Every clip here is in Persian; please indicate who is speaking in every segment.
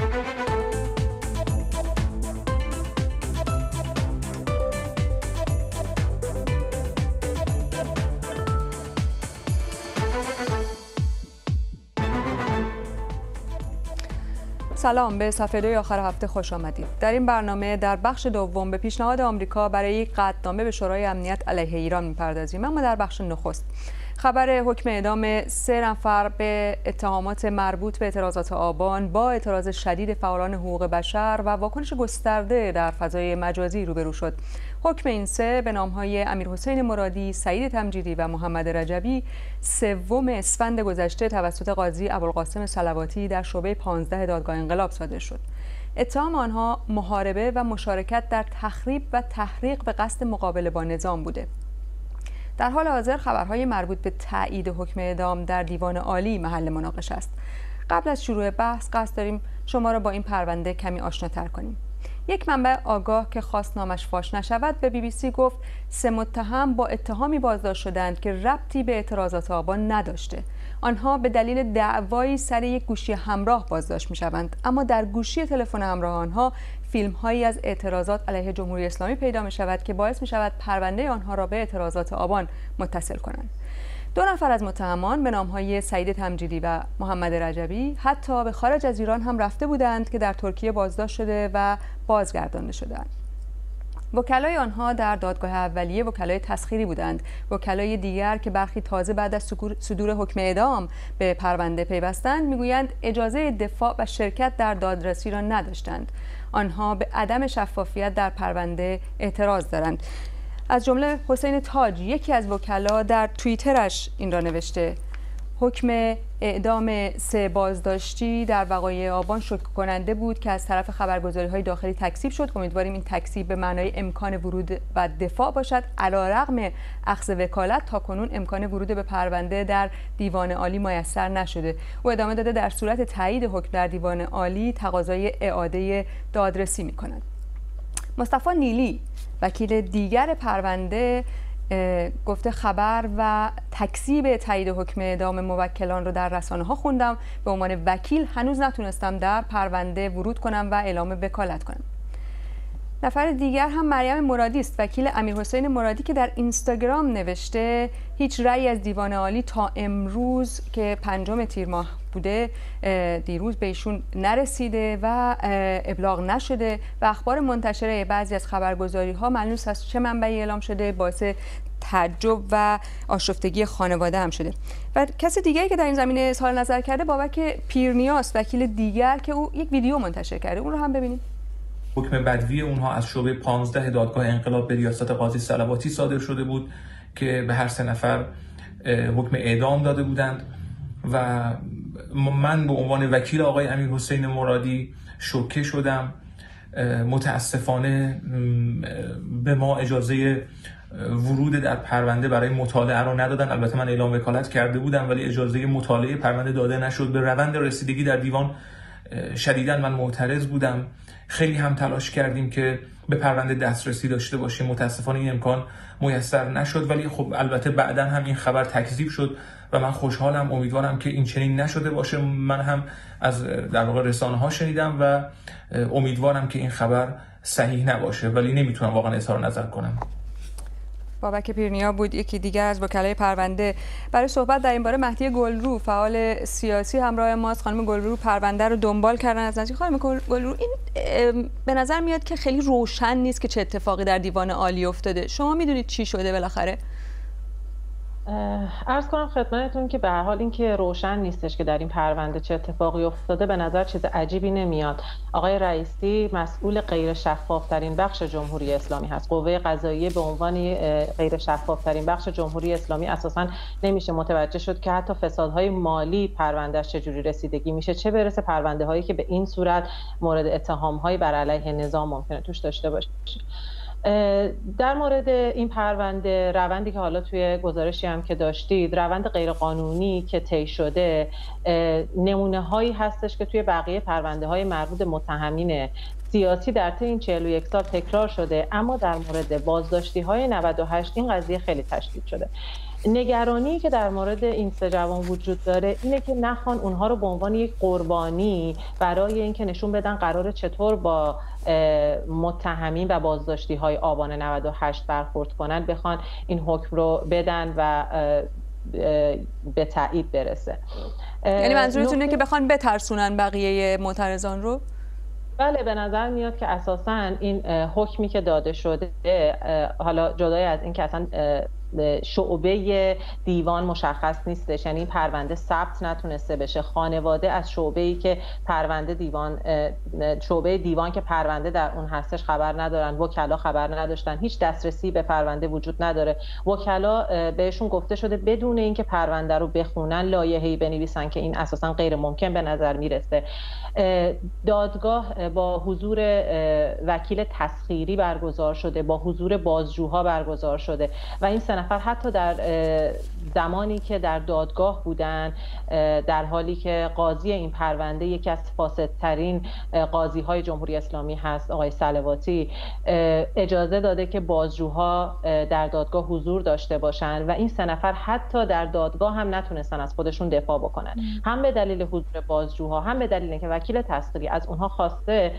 Speaker 1: سلام، به صفحه 2 آخر هفته خوش آمدید. در این برنامه در بخش دوم به پیشنهاد آمریکا برای یک قطعنامه به شورای امنیت علیه ایران می‌پردازیم. اما در بخش نخست خبر حکم اعدام 3 نفر به اتهامات مربوط به اعتراضات آبان با اعتراض شدید فعالان حقوق بشر و واکنش گسترده در فضای مجازی روبرو شد. حکم این 3 به نام‌های امیرحسین مرادی، سعید تمجیدی و محمد رجبی 3 اسفند گذشته توسط قاضی ابوالقاسم صلواتی در شعبه 15 دادگاه انقلاب صادر شد. اتهام آنها محاربه و مشارکت در تخریب و تحریق به قصد مقابله با نظام بوده. در حال حاضر خبرهای مربوط به تایید حکم اعدام در دیوان عالی محل مناقشه است. قبل از شروع بحث قصد داریم شما را با این پرونده کمی آشناتر کنیم. یک منبع آگاه که خواست نامش فاش نشود به BBC گفت 3 متهم با اتهامی بازداشت شدند که ربطی به اعتراضات آبان نداشته. آنها به دلیل دعوایی سر یک گوشی همراه بازداشت می‌شوند، اما در گوشی تلفن همراه آنها فیلم‌هایی از اعتراضات علیه جمهوری اسلامی پیدا می‌شود که باعث می‌شود پرونده آنها را به اعتراضات آبان متصل کنند. 2 نفر از متهمان به نام‌های سعید تمجیدی و محمد رجبی حتی به خارج از ایران هم رفته بودند که در ترکیه بازداشت شده و بازگردانده شدند. وکلای آنها در دادگاه اولیه وکلای تسخیری بودند. وکلای دیگر که برخی تازه بعد از صدور حکم اعدام به پرونده پیوستند میگویند اجازه دفاع و شرکت در دادرسی را نداشتند. آنها به عدم شفافیت در پرونده اعتراض دارند. از جمله حسین تاج، یکی از وکلا، در توییترش این را نوشته: حکم اعدام 3 بازداشتی در وقایع آبان شوکه کننده بود که از طرف خبرگزاری‌های داخلی تکذیب شد. امیدواریم این تکذیب به معنای امکان ورود و دفاع باشد. علیرغم اخذ وکالت تاکنون امکان ورود به پرونده در دیوان عالی میسر نشده. او ادامه داده در صورت تایید حکم در دیوان عالی تقاضای اعاده دادرسی می‌کند. مصطفی نیلی، وکیل دیگر پرونده، گفته خبر و تکذیب تایید حکم اعدام موکلان رو در رسانه‌ها خوندم. به عنوان وکیل هنوز نتونستم در پرونده ورود کنم و اعلام وکالت کنم. نفر دیگر هم مریم مرادی است، وکیل امیرحسین مرادی، که در اینستاگرام نوشته هیچ رأی از دیوان عالی تا امروز که 5 تیر ماه بوده دیروز به ایشون نرسیده و ابلاغ نشده و اخبار منتشره بعضی از خبرگزاری‌ها معلوم نیست از چه منبعی اعلام شده، باعث تعجب و آشفتگی خانواده هم شده. و کسی دیگری که در این زمینه اظهار نظر کرده بابک پیرنیاست، وکیل دیگر، که او یک ویدیو منتشر کرده. اون رو هم ببینیم.
Speaker 2: حکم بدوی اونها از شعبه 15 دادگاه انقلاب به ریاست قاضی صلواتی صادر شده بود که به هر 3 نفر حکم اعدام داده بودند و من به عنوان وکیل آقای امیرحسین مرادی شوکه شدم. متاسفانه به ما اجازه ورود در پرونده برای مطالعه رو ندادن. البته من اعلام وکالت کرده بودم ولی اجازه مطالعه پرونده داده نشد. به روند رسیدگی در دیوان شدیداً من معترض بودم. خیلی هم تلاش کردیم که به پرونده دسترسی داشته باشیم. متاسفانه این امکان میسر نشد، ولی خب البته بعداً هم این خبر تکذیب شد و من خوشحالم. امیدوارم که این چنین نشده باشه. من هم از در واقع رسانه‌ها شنیدم و امیدوارم که این خبر صحیح نباشه، ولی نمیتونم واقعا اظهار نظر کنم.
Speaker 1: بابک پیرنیا بود، یکی دیگر از وکلای پرونده. برای صحبت در این باره مهدی گلرو، فعال سیاسی، همراه ماست. خانم گلرو پرونده رو دنبال کردن از نزدیک. خانم گلرو، این به نظر میاد که خیلی روشن نیست که چه اتفاقی در دیوان عالی افتاده. شما میدونید چی شده بالاخره؟
Speaker 3: عرض کنم خدمتتون که به هر حال این که روشن نیستش که در این پرونده چه اتفاقی افتاده به نظر چیز عجیبی نمیاد. آقای رئیسی مسئول غیر شفاف ترین بخش جمهوری اسلامی هست. قوه قضاییه به عنوان غیر شفاف ترین بخش جمهوری اسلامی اساساً نمیشه متوجه شد که حتی فسادهای مالی پروندهش چجوری رسیدگی میشه، چه برسه پرونده هایی که به این صورت مورد اتهام های بر علیه نظام ممکنه توش داشته باشه. در مورد این پرونده، روندی که حالا توی گزارشی هم که داشتید، روند غیرقانونی که طی شده، نمونه هایی هستش که توی بقیه پرونده های مربوط متهمین سیاسی در طی این 41 سال تکرار شده، اما در مورد بازداشتی های 98 این قضیه خیلی تشدید شده. نگرانی که در مورد این 3 جوان وجود داره اینه که نخوان اونها رو به عنوان یک قربانی برای اینکه نشون بدن قراره چطور با متهمین و بازداشتی‌های آبان 98 برخورد کنن، بخوان این حکم رو بدن و به تایید برسه.
Speaker 1: یعنی منظورتونه که بخوان بترسونن بقیه معترضان رو؟
Speaker 3: بله، به نظر میاد که اساساً این حکمی که داده شده، حالا جدای از این که اصلا شعبه دیوان مشخص نیستش، یعنی این پرونده ثبت نتونسته بشه، خانواده از شعبه‌ای که پرونده دیوان، شعبه دیوان که پرونده در اون هستش خبر ندارن، وکلا خبر نداشتن، هیچ دسترسی به پرونده وجود نداره. وکلا بهشون گفته شده بدون اینکه پرونده رو بخونن لایحه‌ای بنویسن که این اساساً غیر ممکن به نظر میرسه. دادگاه با حضور وکیل تسخیری برگزار شده، با حضور بازجوها برگزار شده و این 3 نفر حتی در زمانی که در دادگاه بودن، در حالی که قاضی این پرونده یکی از فاسدترین قاضی‌های جمهوری اسلامی هست، آقای صلواتی، اجازه داده که بازجوها در دادگاه حضور داشته باشن و این 3 نفر حتی در دادگاه هم نتونستن از خودشون دفاع بکنن، هم به دلیل حضور بازجوها، هم به دلیل اینکه وکیل تسخیری از اونها خواسته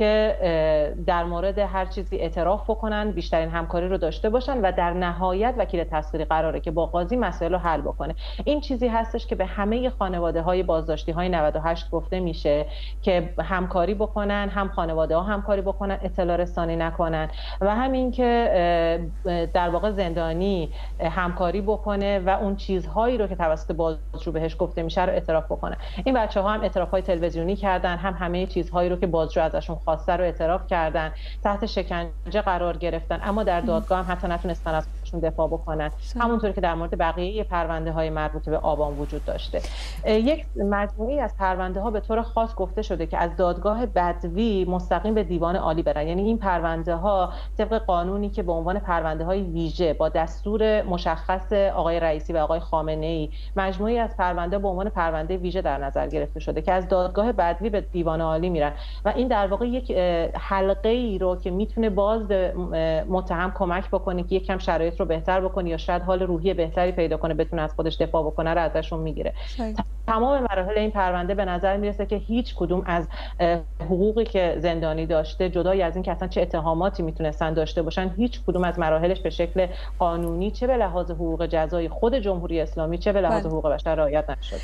Speaker 3: که در مورد هر چیزی اعتراف بکنن، بیشترین همکاری رو داشته باشن و در نهایت وکیل تسخیری قراره که با قاضی مسائل رو حل بکنه. این چیزی هستش که به همه خانواده‌های بازداشتی‌های 98 گفته میشه که همکاری بکنن، هم خانواده‌ها همکاری بکنن، اطلاع رسانی نکنن و همین که در واقع زندانی همکاری بکنه و اون چیزهایی رو که توسط بازجو بهش گفته میشه رو اعتراف بکنه. این بچه‌ها هم اعتراف‌های تلویزیونی کردن، هم همه چیزهایی رو که بازجو ازشون خواسته رو اعتراف کردن، تحت شکنجه قرار گرفتن، اما در دادگاه هم حتی نتونستن از خودشون دفاع بکنن، همونطوری که در مورد بقیه پرونده‌های مربوط به آبان وجود داشته. یک مجموعی از پرونده‌ها به طور خاص گفته شده که از دادگاه بدوی مستقیم به دیوان عالی برن، یعنی این پرونده‌ها طبق قانونی که به عنوان پرونده‌های ویژه با دستور مشخص آقای رئیسی و آقای خامنه‌ای مجموعی از پرونده به عنوان پرونده ویژه در نظر گرفته شده که از دادگاه بدوی به دیوان عالی میرن و این در واقع یک حلقه ای رو که میتونه باز به متهم کمک بکنه که یکم شرایط رو بهتر بکنه یا شاید حال روحی بهتری پیدا کنه، بتونه از خودش دفاع بکنه رو ازشون میگیره. تمام مراحل این پرونده به نظر میرسه که هیچ کدوم از حقوقی که زندانی داشته، جدای از این که اصلا چه اتهاماتی میتونستن داشته باشن، هیچ کدوم از مراحلش به شکل قانونی چه به لحاظ حقوق جزایی خود جمهوری اسلامی چه به لحاظ حقوق بشر رعایت نشده.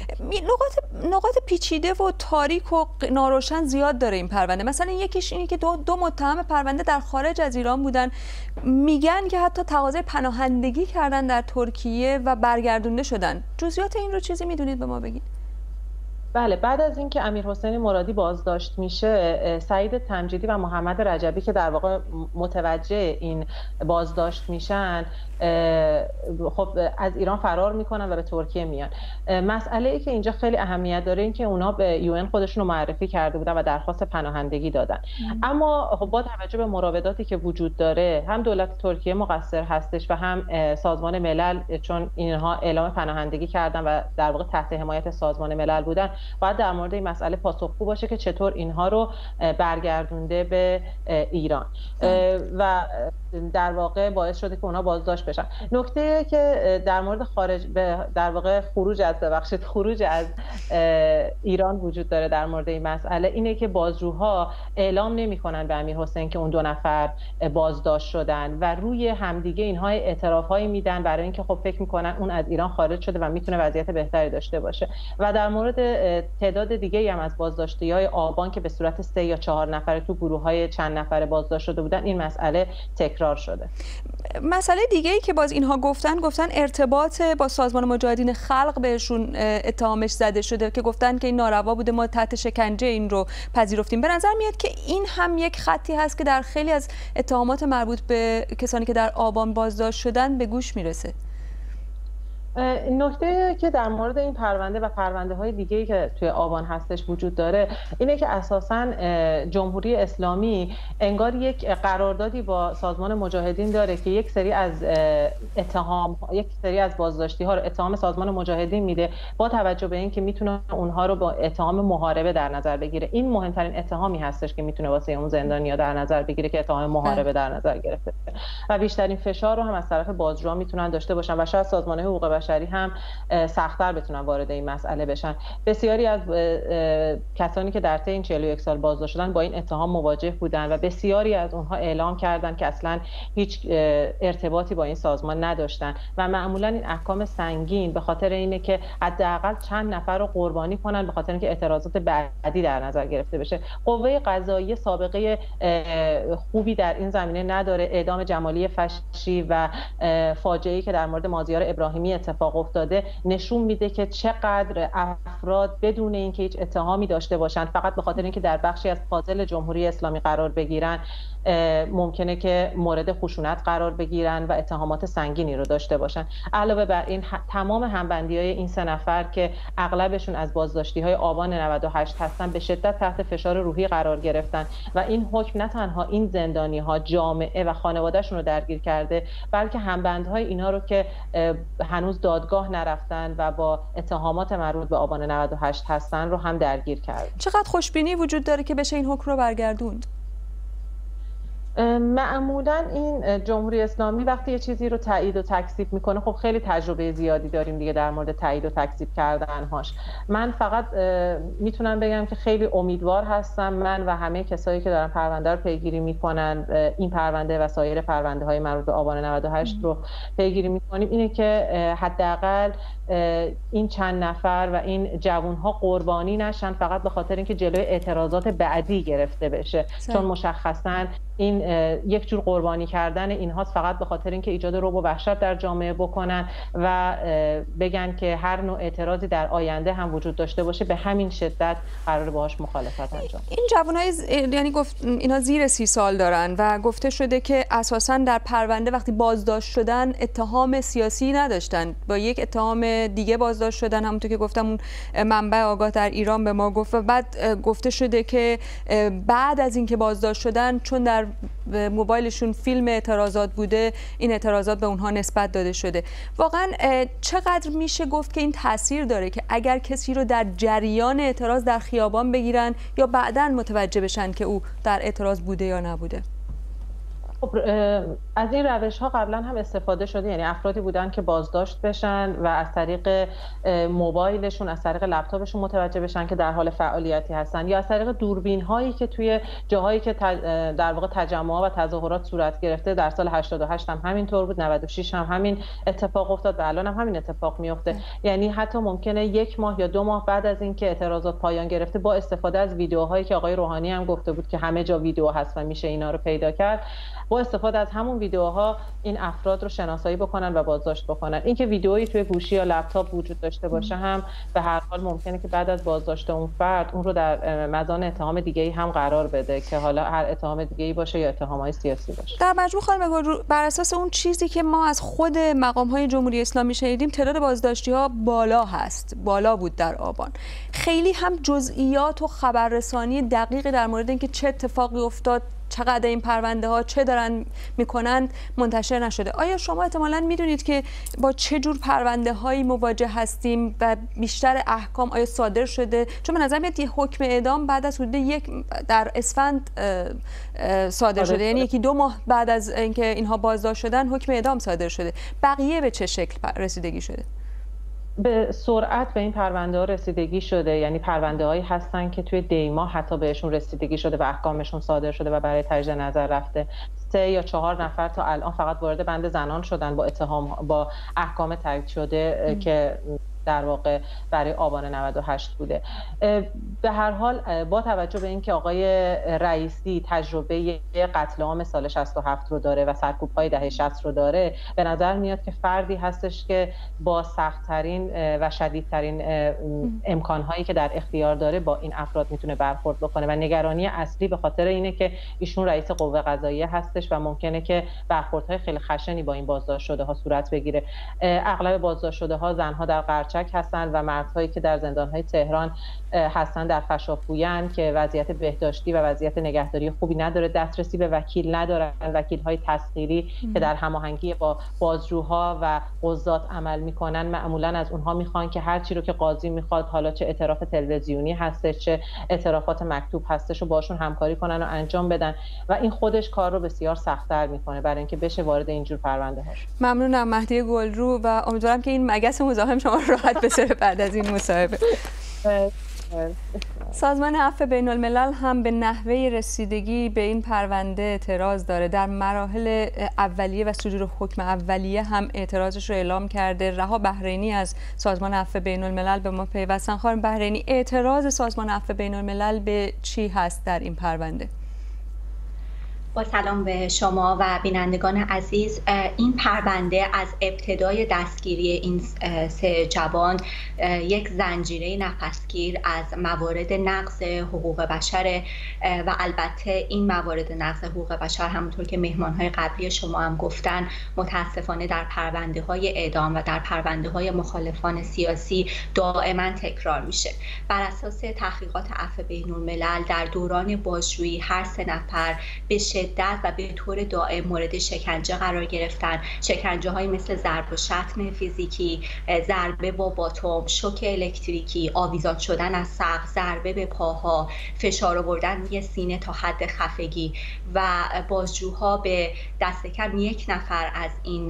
Speaker 1: نقاط پیچیده و تاریک و ناروشن زیاد داره این پرونده. مثلا یکیش اینه که دو متهم پرونده در خارج از ایران بودن، میگن که حتی تقاضای پناهندگی کردن در ترکیه و برگردونده شدن. جزئیات این رو چیزی میدونید به ما بگید؟
Speaker 3: بله، بعد از اینکه امیرحسین مرادی بازداشت میشه، سعید تمجیدی و محمد رجبی که در واقع متوجه این بازداشت میشن، خب از ایران فرار میکنن و به ترکیه میان. مسئله ای که اینجا خیلی اهمیت داره این که اونا به UN خودشون رو معرفی کرده بودن و درخواست پناهندگی دادن، اما خب با توجه به مراوداتی که وجود داره، هم دولت ترکیه مقصر هستش و هم سازمان ملل، چون اینها اعلام پناهندگی کردن و در واقع تحت حمایت سازمان ملل بودن، باید در مورد این مسئله پاسخگو باشه که چطور اینها رو برگردونده به ایران و در واقع باعث شده که اونا بازداشت بشن. نکته که در مورد در واقع خروج از ایران وجود داره در مورد این مسئله اینه که بازجوها اعلام نمی‌کنن به امیرحسین که اون 2 نفر بازداشت شدن و روی همدیگه اینها اعترافایی میدن برای اینکه خب فکر می‌کنن اون از ایران خارج شده و میتونه وضعیت بهتری داشته باشه. و در مورد تعداد دیگه‌ای هم از بازداشتی‌های آبان که به صورت 3 یا 4 نفره تو گروه‌های چند نفره بازداشت شده بودن، این مسئله تکرار شده.
Speaker 1: مسئله دیگه‌ای که باز اینها گفتن ارتباط با سازمان مجاهدین خلق بهشون اتهامش زده شده که گفتن که این ناروا بوده، ما تحت شکنجه این رو پذیرفتیم. به نظر میاد که این هم یک خطی هست که در خیلی از اتهامات مربوط به کسانی که در آبان بازداشت شدن به گوش میرسه.
Speaker 3: نکته که در مورد این پرونده و پرونده‌های دیگه‌ای که توی آبان هستش وجود داره اینه که اساساً جمهوری اسلامی انگار یک قراردادی با سازمان مجاهدین داره که یک سری از بازداشتی‌ها رو اتهام سازمان مجاهدین میده با توجه به اینکه میتونه اونها رو با اتهام محاربه در نظر بگیره. این مهمترین اتهامی هستش که میتونه واسه اون زندانیا در نظر بگیره که اتهام محاربه در نظر گرفته و بیشترین فشار رو هم از طرف بازجوها میتونن داشته باشن و شاید سازمان حقوق بشری هم سخت‌تر بتونن وارد این مسئله بشن. بسیاری از کسانی که در طی این 41 سال بازداشت شدن با این اتهام مواجه بودن و بسیاری از اونها اعلام کردن که اصلا هیچ ارتباطی با این سازمان نداشتن و معمولا این احکام سنگین به خاطر اینه که حداقل چند نفر رو قربانی کنن به خاطر اینکه اعتراضات بعدی در نظر گرفته بشه. قوه قضاییه سابقه خوبی در این زمینه نداره. اعدام جمالی فشی و فاجعه‌ای که در مورد مازیار ابراهیمی اتفاق افتاده نشون میده که چقدر افراد بدون اینکه هیچ اتهامی داشته باشند فقط به خاطر اینکه در بخشی از فاضل جمهوری اسلامی قرار بگیرن ممکنه که مورد خشونت قرار بگیرن و اتهامات سنگینی رو داشته باشن. علاوه بر این تمام همبندی‌های این 3 نفر که اغلبشون از بازداشتی‌های آبان 98 هستن به شدت تحت فشار روحی قرار گرفتن و این حکم نه تنها این زندانی‌ها جامعه و خانواده‌شون رو درگیر کرده بلکه همبندهای اینا رو که هنوز دادگاه نرفتن و با اتهامات مربوط به آبان 98 هستن رو هم درگیر کرده.
Speaker 1: چقدر خوشبینی وجود داره که بشه این حکم رو برگردوند؟
Speaker 3: معمولا این جمهوری اسلامی وقتی یه چیزی رو تایید و تکذیب میکنه خب خیلی تجربه زیادی داریم دیگه در مورد تایید و تکذیب کردنهاش. من فقط میتونم بگم که خیلی امیدوار هستم من و همه کسایی که دارن پرونده رو پیگیری میکنن این پرونده و سایر پرونده های مربوط به آبان 98 رو پیگیری میکنیم اینه که حداقل این چند نفر و این جوانها قربانی نشن فقط به خاطر اینکه جلوی اعتراضات بعدی گرفته بشه چون مشخصاً این یک جور قربانی کردن اینهاست فقط به خاطر اینکه ایجاد رعب و وحشت در جامعه بکنن و بگن که هر نوع اعتراضی در آینده هم وجود داشته باشه به همین شدت قرار باهاش مخالفت انجام.
Speaker 1: این جوانای یعنی گفت اینا زیر 30 سال دارن و گفته شده که اساساً در پرونده وقتی بازداشت شدن اتهام سیاسی نداشتن با یک اتهام دیگه بازداشت شدن همونطور که گفتم اون منبع آگاه در ایران به ما گفت و بعد گفته شده که بعد از اینکه بازداشت شدن چون در موبایلشون فیلم اعتراضات بوده این اعتراضات به اونها نسبت داده شده. واقعا چقدر میشه گفت که این تاثیر داره که اگر کسی رو در جریان اعتراض در خیابان بگیرن یا بعداً متوجه بشن که او در اعتراض بوده یا نبوده؟
Speaker 3: خب از این روش ها قبلا هم استفاده شده یعنی افرادی بودن که بازداشت بشن و از طریق موبایلشون از طریق لپتاپشون متوجه بشن که در حال فعالیتی هستن یا از طریق دوربین هایی که توی جاهایی که در واقع تجمعات و تظاهرات صورت گرفته در سال 88 هم همینطور بود 96 هم همین اتفاق افتاد و الان هم همین اتفاق میفته. یعنی حتی ممکنه 1 ماه یا 2 ماه بعد از اینکه اعتراضات پایان گرفته با استفاده از ویدیوهایی که آقای روحانی هم گفته بود که همه جا ویدیو هست و میشه اینا رو پیدا کرد با استفاده از همون ویدیوها این افراد رو شناسایی بکنن و بازداشت بکنن. اینکه ویدیویی توی گوشی یا لپتاپ وجود داشته باشه هم به هر حال ممکنه که بعد از بازداشت اون فرد اون رو در مزان اتهام دیگه‌ای هم قرار بده که حالا هر اتهام دیگه‌ای باشه یا اتهام‌های سیاسی باشه.
Speaker 1: در مجموع خانم بر اساس اون چیزی که ما از خود مقام‌های جمهوری اسلامی شنیدیم تعداد بازداشتی‌ها بالا بود در آبان. خیلی هم جزئیات و خبررسانی دقیقی در مورد اینکه چه اتفاقی افتاد چقدر این پرونده ها چه دارن میکنن منتشر نشده. آیا شما احتمالاً میدونید که با چه جور پرونده هایی مواجه هستیم و بیشتر احکام آیا صادر شده؟ چون به نظر میاد یه حکم اعدام بعد از حدود در اسفند صادر شده یعنی 1-2 ماه بعد از اینکه اینها بازداشت شدن حکم اعدام صادر شده. بقیه به چه شکل رسیدگی شده؟
Speaker 3: به سرعت به این پرونده ها رسیدگی شده یعنی پرونده هایی هستن که توی دیما حتی بهشون رسیدگی شده و احکامشون صادر شده و برای تجدید نظر رفته. 3 یا 4 نفر تا الان فقط وارد بند زنان شدن با اتهام با احکام تایید شده که در واقع برای آبان 98 بوده. به هر حال با توجه به اینکه آقای رئیسی تجربه قتل عام سال 67 رو داره و سرکوب‌های دهه 60 رو داره، به نظر میاد که فردی هستش که با سخت‌ترین و شدیدترین امکان‌هایی که در اختیار داره با این افراد میتونه برخورد بکنه و نگرانی اصلی به خاطر اینه که ایشون رئیس قوه قضاییه هستش و ممکنه که برخوردهای خیلی خشنی با این بازداشت شده ها صورت بگیره. اغلب بازداشت شده ها زنها در قرچک هستند و مردهایی که در زندان‌های تهران هستن در فشافویان که وضعیت بهداشتی و وضعیت نگهداری خوبی نداره، دسترسی به وکیل ندارن، وکیل‌های تسخیری که در هماهنگی با بازجوها و قضات عمل میکنن معمولا از اونها میخوان که هر چی رو که قاضی میخواد، حالا چه اعتراف تلویزیونی هستش چه اعترافات مکتوب هستش، رو باشون همکاری کنن و انجام بدن و این خودش کار رو بسیار سخت‌تر میکنه برای اینکه بشه وارد اینجور پرونده ها شد.
Speaker 1: ممنونم مهدی گلرو و امیدوارم که این مگس مزاحم شما راحت بسره بعد از این مصاحبه. سازمان عفو بین الملل هم به نحوه رسیدگی به این پرونده اعتراض داره. در مراحل اولیه و صدور حکم اولیه هم اعتراضش رو اعلام کرده. رها بحرینی از سازمان عفو بین الملل به ما پیوستن. خانم بحرینی، اعتراض سازمان عفو بین الملل به چی هست در این پرونده؟
Speaker 4: با سلام به شما و بینندگان عزیز. این پرونده از ابتدای دستگیری این سه جوان یک زنجیره نفسگیر از موارد نقض حقوق بشر و البته این موارد نقض حقوق بشر همونطور که مهمانهای قبلی شما هم گفتن متاسفانه در پرونده های اعدام و در پرونده های مخالفان سیاسی دائما تکرار میشه. بر اساس تحقیقات عفو بین الملل در دوران بازجویی هر سه نفر به شدت و به طور دائم مورد شکنجه قرار گرفتن. شکنجه های مثل ضرب و شتم فیزیکی، ضربه با باتوم، شوک الکتریکی، آویزان شدن از سقف، ضربه به پاها، فشار آوردن روی سینه تا حد خفگی و بازجوها به دست کم یک نفر از این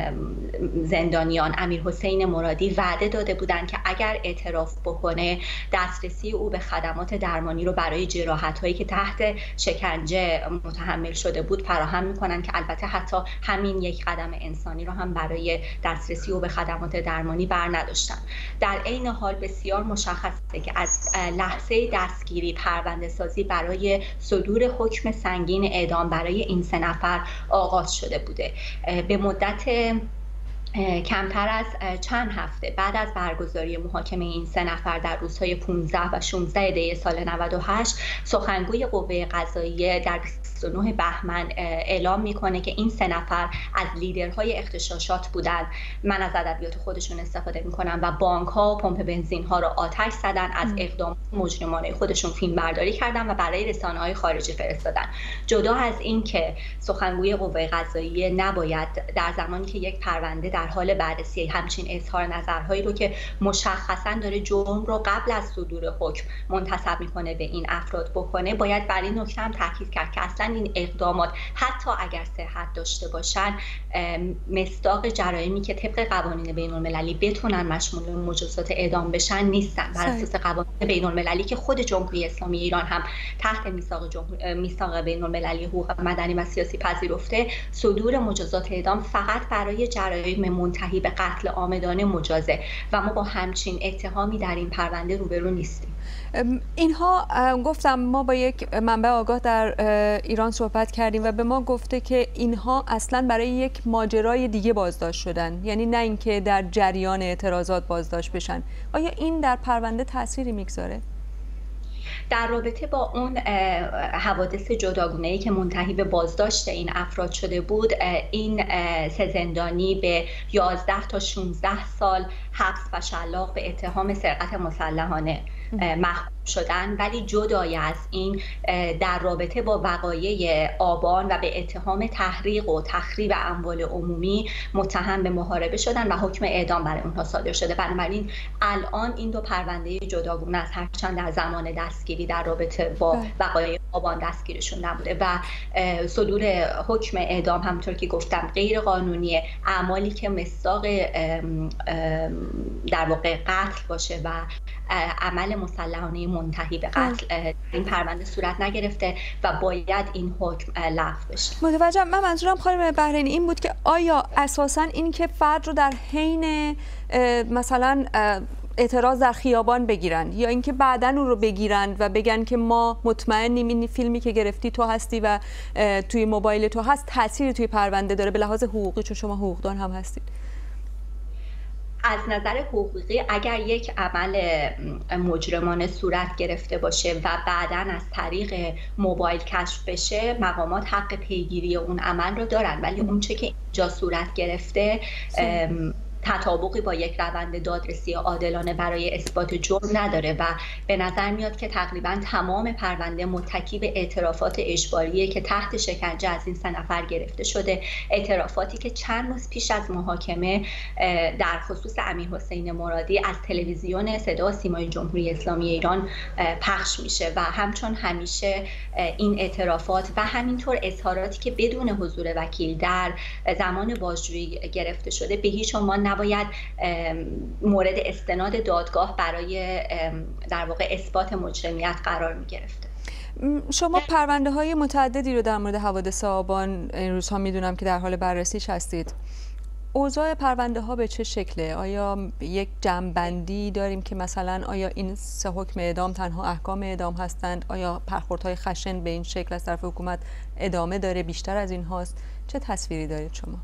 Speaker 4: زندانیان امیرحسین مرادی وعده داده بودند که اگر اعتراف بکنه دسترسی او به خدمات درمانی رو برای جراحت‌هایی که تحت شکنجه متحمل شده بود فراهم میکنن که البته حتی همین یک قدم انسانی رو هم برای دسترسی او به خدمات درمانی بر نداشتن. در عین حال بسیار مشخصه که از لحظه دستگیری پرونده سازی برای صدور حکم سنگین اعدام برای این سه نفر آغاز شده بوده. به مدت کمتر از چند هفته بعد از برگزاری محاکمه این سه نفر در روزهای 15 و 16 دی سال 98 سخنگوی قوه قضاییه در 29 بهمن اعلام میکنه که این سه نفر از لیدرهای اغتشاشات بودند. من از ادبیات خودشون استفاده میکنم و بانک ها و پمپ بنزین ها رو آتش زدن، از اقدام مجرمانه خودشون فیلم برداری کردن و برای رسانه های خارجی فرستادن. جدا از این که سخنگوی قوه قضاییه نباید در زمانی که یک پرونده در حال بررسی همچین اظهار نظرهایی رو که مشخصا داره جرم رو قبل از صدور حکم منتسب میکنه به این افراد بکنه، باید بر این نکته هم تاکید کرد که اصلا این اقدامات حتی اگر صحت داشته باشن مصداق جرایمی که طبق قوانین بین المللی بتونن مشمول مجازات اعدام بشن نیستن. بر اساس قوانین بین المللی که خود جمهوری اسلامی ایران هم تحت میثاق بین المللی حقوق مدنی و سیاسی پذیرفته، صدور مجازات اعدام فقط برای جرایم منتهی به قتل عامدانه مجازه و ما با همچین اتهامی در این پرونده روبرو نیستیم.
Speaker 1: اینها گفتم ما با یک منبع آگاه در ایران صحبت کردیم و به ما گفته که اینها اصلا برای یک ماجرای دیگه بازداشت شدن، یعنی نه اینکه در جریان اعتراضات بازداشت بشن. آیا این در پرونده تأثیری میگذاره؟
Speaker 4: در رابطه با اون حوادث جداگونه‌ای که منتهی به بازداشت این افراد شده بود، این سه زندانی به 11 تا 16 سال حبس و شلاق به اتهام سرقت مسلحانه محکوم شدن. ولی جدای از این در رابطه با وقایع آبان و به اتهام تحریق و تخریب اموال عمومی متهم به محاربه شدن و حکم اعدام برای اونها صادر شده. بنابراین الان این دو پرونده جداگونه است، هرچند در زمان دستگیری در رابطه با وقایع آبان دستگیرشون نبوده و صدور حکم اعدام همونطور که گفتم غیر قانونیه. اعمالی که مصداق در واقع قتل باشه و عمل مسلحانه منتهی به قتل این پرونده صورت نگرفته و باید این حکم لغو بشه.
Speaker 1: متوجهم. من منظورم خانم بحرینی این بود که آیا اساساً این که فرد رو در حین مثلا اعتراض در خیابان بگیرن یا اینکه بعداً اون رو بگیرن و بگن که ما مطمئنیم این فیلمی که گرفتی تو هستی و توی موبایل تو هست تأثیری توی پرونده داره به لحاظ حقوقی، چون شما حقوقدان هم هستید؟
Speaker 4: از نظر حقوقی اگر یک عمل مجرمانه صورت گرفته باشه و بعداً از طریق موبایل کشف بشه، مقامات حق پیگیری اون عمل رو دارن، ولی اون چه که اینجا صورت گرفته تطابقی با یک روند دادرسی عادلانه برای اثبات جرم نداره و به نظر میاد که تقریبا تمام پرونده متکی به اعترافات اجباریه که تحت شکنجه از این 3 نفر گرفته شده، اعترافاتی که چند روز پیش از محاکمه در خصوص امیرحسین مرادی از تلویزیون صدا و سیمای جمهوری اسلامی ایران پخش میشه و همچون همیشه این اعترافات و همینطور اظهاراتی که بدون حضور وکیل در زمان بازجویی گرفته شده به هیچ عنوان نباید مورد استناد دادگاه برای در واقع اثبات مجرمیت قرار می گرفته.
Speaker 1: شما پرونده های متعددی رو در مورد حوادث آبان این روزها میدونم که در حال بررسیش هستید. اوضاع پرونده ها به چه شکله؟ آیا یک جمع‌بندی داریم که مثلا آیا این 3 حکم اعدام تنها احکام اعدام هستند؟ آیا برخوردهای خشن به این شکل از طرف حکومت ادامه داره، بیشتر از این هاست؟ چه تصویری دارید شما؟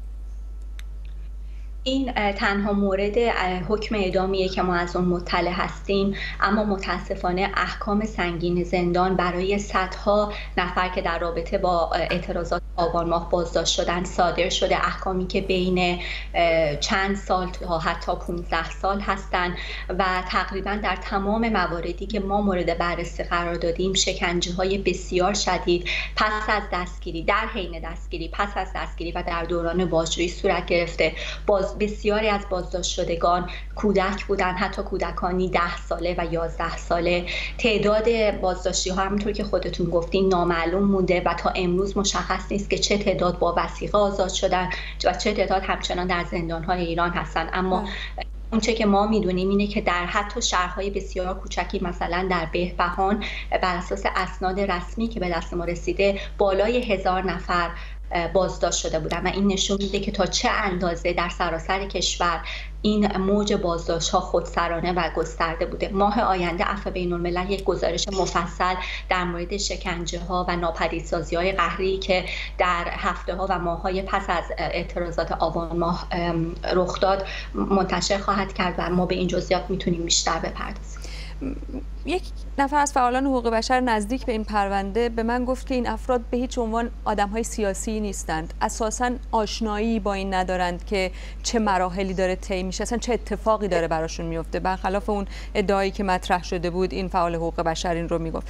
Speaker 4: این تنها مورد حکم اعدامیه که ما از اون مطلع هستیم، اما متاسفانه احکام سنگین زندان برای صدها نفر که در رابطه با اعتراضات آبان ماه بازداشت شدن صادر شده، احکامی که بین چند سال تا حتی 15 سال هستند و تقریبا در تمام مواردی که ما مورد بررسی قرار دادیم شکنجه‌های بسیار شدید پس از دستگیری، در حین دستگیری، پس از دستگیری و در دوران بازجویی صورت گرفته. بسیاری از بازداشت شدگان کودک بودن، حتی کودکانی 10 ساله و 11 ساله. تعداد بازداشتی ها همونطور که خودتون گفتین نامعلوم مونده و تا امروز مشخص نیست که چه تعداد با وثیقه آزاد شدن و چه تعداد همچنان در زندان‌های ایران هستن. اما اونچه که ما میدونیم اینه که در حتی شهرهای بسیار کوچکی مثلا در بهبهان بر اساس اسناد رسمی که به دست ما رسیده بالای 1000 نفر بازداشت شده بودن و این نشون میده که تا چه اندازه در سراسر کشور این موج بازداشت‌ها خودسرانه و گسترده بوده. ماه آینده عفو بین‌الملل یک گزارش مفصل در مورد شکنجه‌ها و ناپدیدسازی‌های قهری که در هفته‌ها و ماه‌های پس از اعتراضات آبان ماه رخ داد منتشر خواهد کرد و ما به این جزئیات میتونیم بیشتر بپردازیم.
Speaker 1: یک نفر از فعالان حقوق بشر نزدیک به این پرونده به من گفت که این افراد به هیچ عنوان آدم‌های سیاسی نیستند، اساساً آشنایی با این ندارند که چه مراحلی داره طی میشه، اصلا چه اتفاقی داره براشون میفته. برخلاف اون ادعایی که مطرح شده بود این فعال حقوق بشر این رو میگفت.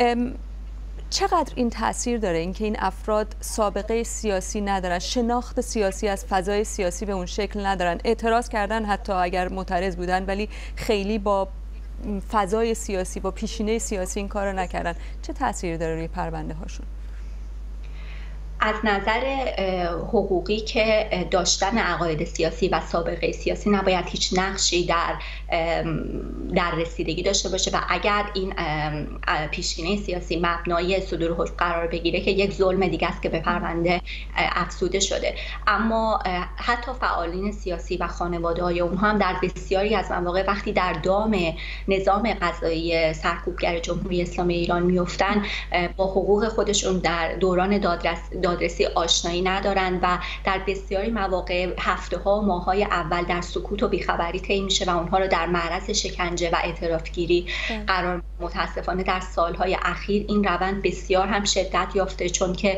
Speaker 1: چقدر این تاثیر داره اینکه این افراد سابقه سیاسی ندارن، شناخت سیاسی از فضای سیاسی به اون شکل ندارن، اعتراض کردن حتی اگر معترض بودن ولی خیلی با فضای سیاسی با پیشینه سیاسی این کارو نکردن، چه تأثیری داره روی پرونده هاشون؟
Speaker 4: از نظر حقوقی که داشتن عقاید سیاسی و سابقه سیاسی نباید هیچ نقشی در رسیدگی داشته باشه و اگر این پیشینه سیاسی مبنای صدور حکم قرار بگیره که یک ظلم دیگه است که به پرونده افزوده شده. اما حتی فعالین سیاسی و خانواده‌های اونها هم در بسیاری از مواقع وقتی در دام نظام قضایی سرکوبگر جمهوری اسلامی ایران میافتن با حقوق خودشون در دوران دادرسی آشنایی ندارن و در بسیاری مواقع هفته‌ها و ماه‌های اول در سکوت و بیخبری طی میشه و اونها رو در معرض شکنجه و اعترافگیری قرار. متاسفانه در سالهای اخیر این روند بسیار هم شدت یافته چون که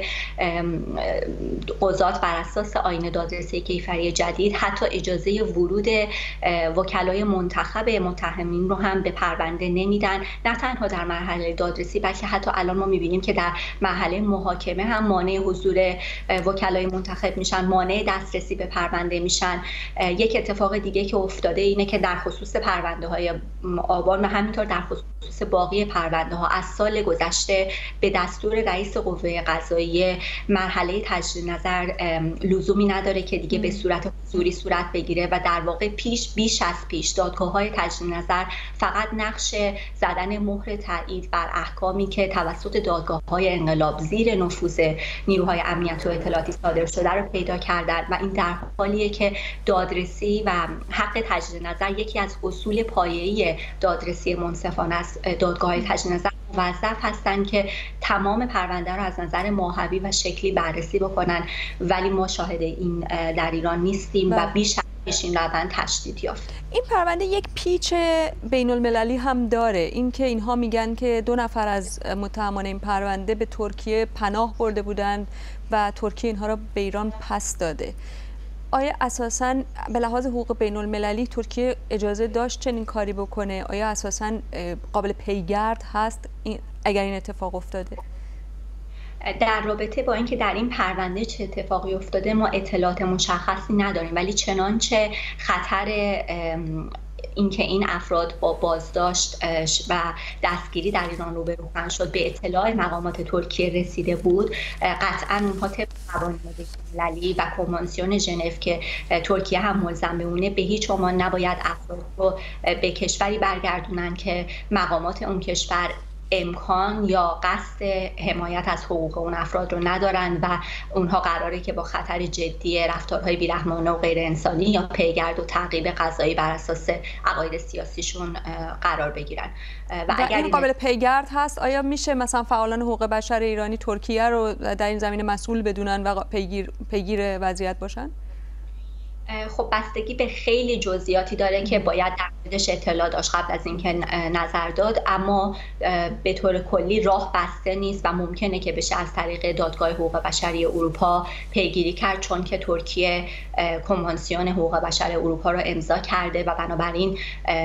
Speaker 4: قضات بر اساس آیین دادرسی کیفری جدید حتی اجازه ورود وکلای منتخب متهمین رو هم به پرونده نمیدن، نه تنها در مرحله دادرسی بلکه حتی الان ما میبینیم که در مرحله محاکمه هم مانع حضور وکلای منتخب میشن، مانع دسترسی به پرونده میشن. یک اتفاق دیگه که افتاده اینه که در خصوص پرونده های آبان و همینطور در خصوص باقی پرونده ها از سال گذشته به دستور رئیس قوه قضاییه مرحله تجدید نظر لزومی نداره که دیگه به صورت زوری صورت بگیره و در واقع بیش از پیش دادگاه‌های تجدید نظر فقط نقش زدن مهر تایید بر احکامی که توسط دادگاه‌های انقلاب زیر نفوذ نیروهای امنیت و اطلاعاتی صادر شده رو پیدا کردن و این در حالیه که دادرسی و حق تجدید نظر یکی از اصول پایه‌ای دادرسی منصفانه است. دادگاه‌های تجدید نظر موظف هستن که تمام پرونده رو از نظر ماهوی و شکلی بررسی بکنن، ولی ما شاهد این در ایران نیستیم و بیش از این روند تشدید یافت.
Speaker 1: این پرونده یک پیچ بین المللی هم داره، این که اینها میگن که 2 نفر از متهمان این پرونده به ترکیه پناه برده بودند و ترکیه اینها را به ایران پس داده. آیا اساساً به لحاظ حقوق بین المللی ترکیه اجازه داشت چنین کاری بکنه؟ آیا اساساً قابل پیگرد هست اگر این اتفاق افتاده؟
Speaker 4: در رابطه با اینکه در این پرونده چه اتفاقی افتاده ما اطلاعات مشخصی نداریم، ولی چنانچه خطر اینکه این افراد با بازداشت و دستگیری در ایران روبرو شد به اطلاع مقامات ترکیه رسیده بود، قطعا اونها طبق قوانین بین‌المللی و کنوانسیون ژنو که ترکیه هم ملزم به اونه به هیچ عنوان نباید افراد رو به کشوری برگردونن که مقامات اون کشور امکان یا قصد حمایت از حقوق اون افراد رو ندارن و اونها قراره که با خطر جدی رفتارهای بیرحمانه و غیر انسانی یا پیگرد و تعقیب قضایی بر اساس عقاید سیاسیشون قرار بگیرن.
Speaker 1: و اگر این قابل پیگرد هست، آیا میشه مثلا فعالان حقوق بشر ایرانی ترکیه رو در این زمینه مسئول بدونن و پیگیر وضعیت باشن؟
Speaker 4: خب بستگی به خیلی جزئیاتی داره که باید در موردش اطلاع داشت قبل از اینکه نظر داد، اما به طور کلی راه بسته نیست و ممکنه که بشه از طریق دادگاه حقوق بشری اروپا پیگیری کرد، چون که ترکیه کنوانسیون حقوق بشر اروپا رو امضا کرده و بنابراین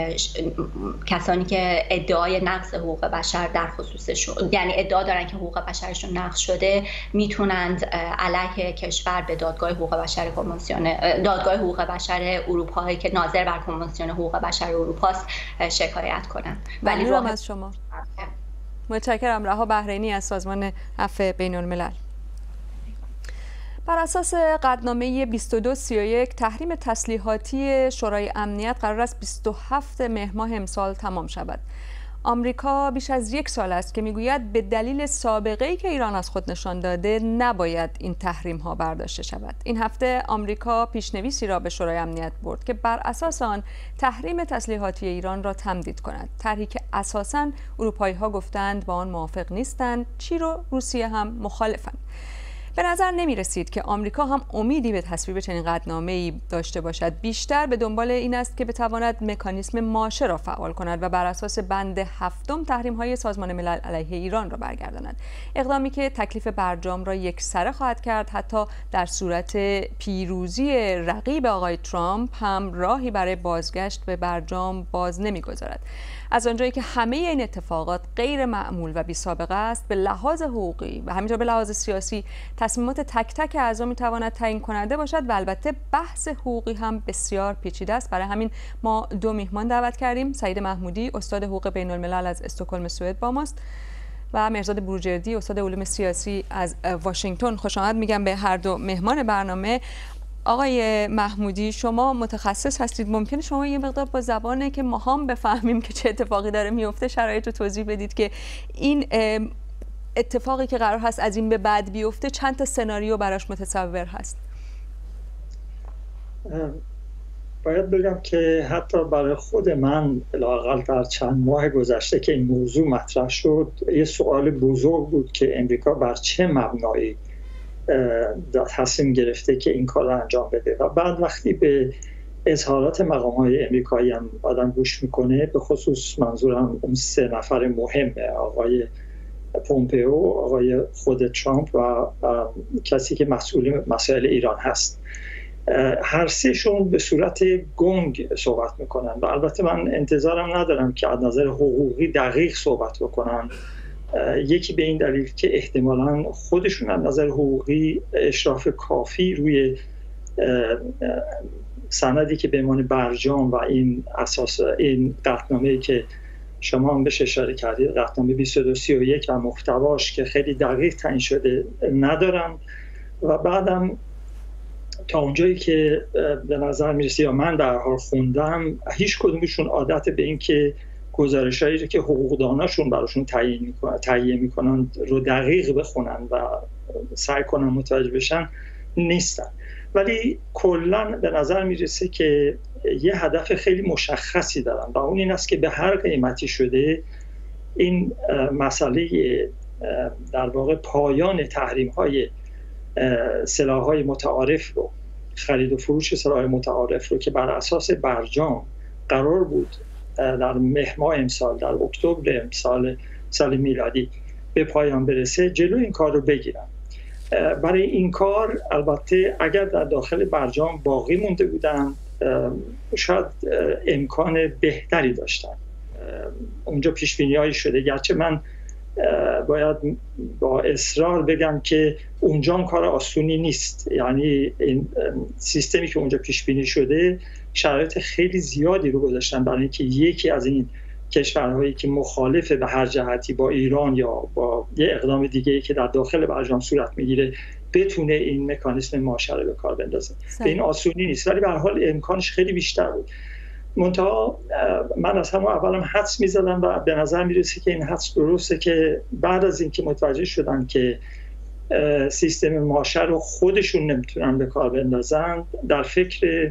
Speaker 4: کسانی که ادعای نقض حقوق بشر در خصوصشون، یعنی ادعا دارن که حقوق بشرشون نقض شده، میتونند علیه کشور به دادگاه حقوق بشر دادگاه حقوق بشر اروپا که ناظر بر کنوانسیون حقوق بشر اروپاست شکایت کنند.
Speaker 1: ولی راه از شما متشکرم. رها بحرینی از سازمان عفو بین الملل. بر اساس قطعنامه 2231 تحریم تسلیحاتی شورای امنیت قرار است 27 مهر ماه امسال تمام شود. آمریکا بیش از 1 سال است که میگوید به دلیل سابقه‌ای که ایران از خود نشان داده نباید این تحریم ها برداشته شود. این هفته آمریکا پیشنویسی را به شورای امنیت برد که بر اساس آن تحریم تسلیحاتی ایران را تمدید کند. طرحی که اساساً اروپایی ها گفتند با آن موافق نیستند، چین و روسیه هم مخالفند. به نظر نمی رسید که آمریکا هم امیدی به تصویب چنین قطعنامه‌ای داشته باشد. بیشتر به دنبال این است که بتواند مکانیزم ماشه را فعال کند و بر اساس بند 7 تحریم‌های سازمان ملل علیه ایران را برگرداند. اقدامی که تکلیف برجام را یکسره خواهد کرد، حتی در صورت پیروزی رقیب آقای ترامپ هم راهی برای بازگشت به برجام باز نمی‌گذارد. از آنجایی که همه این اتفاقات غیر معمول و بی‌سابقه است، به لحاظ حقوقی و همینطور به لحاظ سیاسی تصمیمات تک تک اعضا میتواند تعیین کننده باشد و البته بحث حقوقی هم بسیار پیچیده است. برای همین ما 2 میهمان دعوت کردیم. سعید محمودی استاد حقوق بین الملل از استکهلم سوئد با ماست و مرزاد بروجردی استاد علوم سیاسی از واشنگتن. خوش آمد میگم به هر 2 مهمان برنامه. آقای محمودی، شما متخصص هستید، ممکنه شما یه مقدار با زبانه که ما هم بفهمیم که چه اتفاقی داره میفته شرایط رو توضیح بدید که این اتفاقی که قرار هست از این به بعد بیفته چند تا سناریو براش متصور هست؟
Speaker 5: باید بگم که حتی برای خود من لااقل در چند ماه گذشته که این موضوع مطرح شد یه سوال بزرگ بود که امریکا بر چه مبنایی تصمیم گرفته که این کار رو انجام بده و بعد وقتی به اظهارات مقام‌های امریکایی هم آدم گوش میکنه، به خصوص منظورم اون 3 نفر مهمه، آقای پومپئو، آقای خود ترامپ و کسی که مسئول مسائل ایران هست، هر 3 شون به صورت گنگ صحبت میکنن و البته من انتظارم ندارم که از نظر حقوقی دقیق صحبت بکنن. یکی به این دلیل که احتمالاً خودشون از نظر حقوقی اشراف کافی روی سندی که به عنوان برجام و این اساس این قطعنامه‌ای که شما هم بهش اشاره کردید، قطعنامه 2231 و محتواش که خیلی دقیق تعیین شده ندارن و بعدم تا اونجایی که به نظر میرسه یا من در حال خوندم، هیچ کدومشون عادت به این که گزارشایی که حقوقداناشون براشون تهیه میکنن رو دقیق بخونن و سعی کنن متوجه بشن نیستن. ولی کلا به نظر میرسه که یه هدف خیلی مشخصی دارن و اون این است که به هر قیمتی شده این مسئله در واقع پایان تحریم‌های سلاح‌های متعارف رو، خرید و فروش سلاح متعارف رو که بر اساس برجام قرار بود در مهر ماه امسال، در اکتبر سال میلادی به پایان برسه، جلوی این کار رو بگیرن. برای این کار البته اگر در داخل برجام باقی مونده بودن شاید امکان بهتری داشتن. اونجا پیش‌بینی‌هایی شده، گرچه من باید با اصرار بگم که اونجا هم کار آسونی نیست. یعنی این سیستمی که اونجا پیش بینی شده شرایط خیلی زیادی رو گذاشتن برای اینکه یکی از این کشورهایی که مخالف به هر جهتی با ایران یا با یه اقدام دیگه‌ای که در داخل برجام صورت میگیره بتونه این مکانیسم ماشه رو به کار بندازه. به این آسونی نیست، ولی به هر حال امکانش خیلی بیشتر بود. منتها من از همون اولم حدس می‌زدم و به نظر میرسه که این حدس درسته که بعد از اینکه متوجه شدن که سیستم ماشه رو خودشون نمیتونن به کار بندازن، در فکر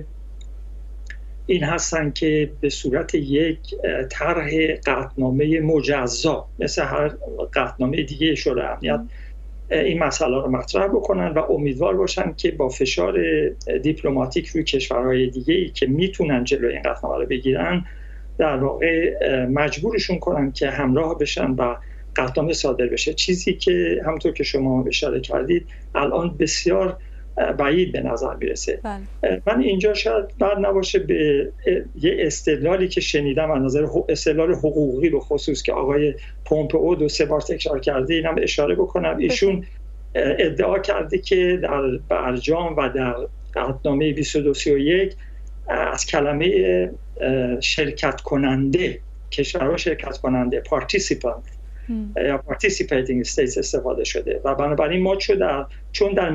Speaker 5: این هستن که به صورت یک طرح قطعنامه مجزا مثل هر قطعنامه دیگه شورای امنیت این مسئله رو مطرح بکنن و امیدوار باشن که با فشار دیپلماتیک روی کشورهای دیگه‌ای که میتونن جلوی این قطعنامه رو بگیرن در واقع مجبورشون کنن که همراه بشن و قطعنامه صادر بشه، چیزی که همونطور که شما اشاره کردید الان بسیار بعید به نظر میرسه. من اینجا شاید بد نباشه به یه استدلالی که شنیدم از نظر استدلال حقوقی به خصوص که آقای پومپئو 2-3 بار تکرار کرده اینم اشاره بکنم. ایشون ادعا کرده که در برجام و در قطعنامه 2231 از کلمه شرکت کننده، کشورها شرکت کننده، پارتیسیپانت یا participating states استفاده شده و بنابراین ما چون در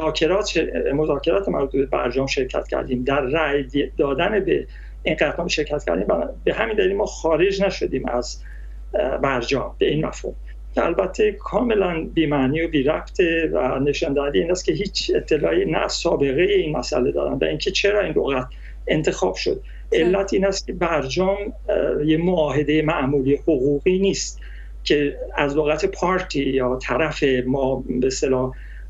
Speaker 5: مذاکرات مربوط به برجام شرکت کردیم، در رأی دادن به این قطعنامه شرکت کردیم، به همین دلیل ما خارج نشدیم از برجام به این مفهوم که البته کاملا بی‌معنی و بی‌ربطه و نشان دهنده این است که هیچ اطلاعی نه سابقه این مسئله دارن و اینکه چرا این لغت انتخاب شد. علت این است که برجام یه معاهده معمولی حقوقی نیست که از لغت پارتی یا طرف ما به اصطلاح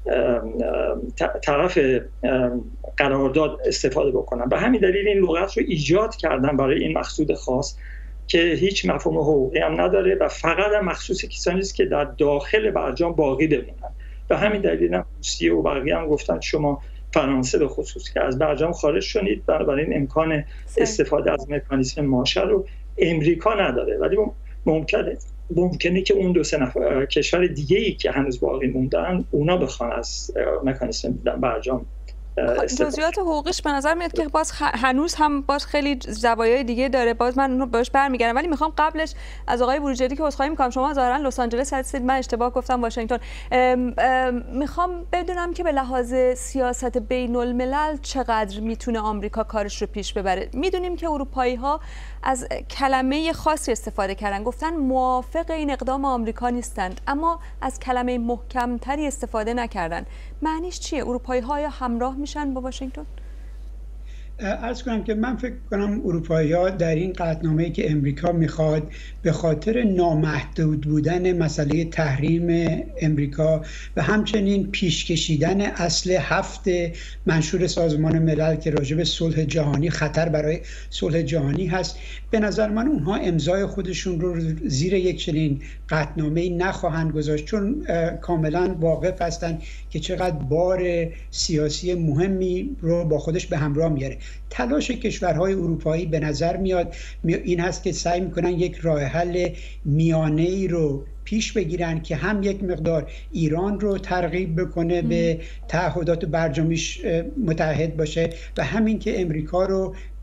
Speaker 5: طرف قرارداد استفاده بکنن. به همین دلیل این لغت رو ایجاد کردن برای این مقصود خاص که هیچ مفهوم حقوقی هم نداره و فقط هم مخصوص کسانی است که در داخل برجام باقی بمونن. به همین دلیل هم روسیه و بقیه هم گفتن شما فرانسه به خصوص که از برجام خارج شدید، بنابراین امکان استفاده از مکانیسم ماشه رو امریکا نداره. ولی ممکنه که اون 2-3 کشور دیگه‌ای که هنوز باقی موندن اونا بخوان از مکانیسم برجام
Speaker 1: جزئیات حقوقیش به نظر میاد که باز هنوز هم باز خیلی زوایای دیگه داره، باز من اونو بهش برمیگردم. ولی میخوام قبلش از آقای بروجردی که عذرخواهی میکنم شما ظاهرا لس آنجلس هستید، من اشتباه گفتم واشنگتن، میخوام بدونم که به لحاظ سیاست بین الملل چقدر میتونه آمریکا کارش رو پیش ببره. میدونیم که اروپایی ها از کلمه خاصی استفاده کردن، گفتن موافق این اقدام آمریکا نیستند، اما از کلمه محکمتری استفاده نکردن. معنیش چیه؟ اروپایی ها یا همراه میشن با واشنگتن؟
Speaker 6: عرض کنم که من فکر کنم اروپایی‌ها در این قطعنامه‌ای که امریکا میخواد به خاطر نامحدود بودن مسئله تحریم امریکا و همچنین پیش کشیدن اصل 7 منشور سازمان ملل که راجع به صلح جهانی، خطر برای صلح جهانی هست، به نظر من اونها امضای خودشون رو زیر یک چنین قطعنامه‌ای نخواهند گذاشت، چون کاملا واقف هستند که چقدر بار سیاسی مهمی رو با خودش به همراه میاره. تلاش کشورهای اروپایی به نظر میاد این هست که سعی میکنن یک راه حل میانه‌ای رو پیش بگیرن که هم یک مقدار ایران رو ترغیب بکنه به تعهدات برجامیش متحد باشه و همین که امریکا رو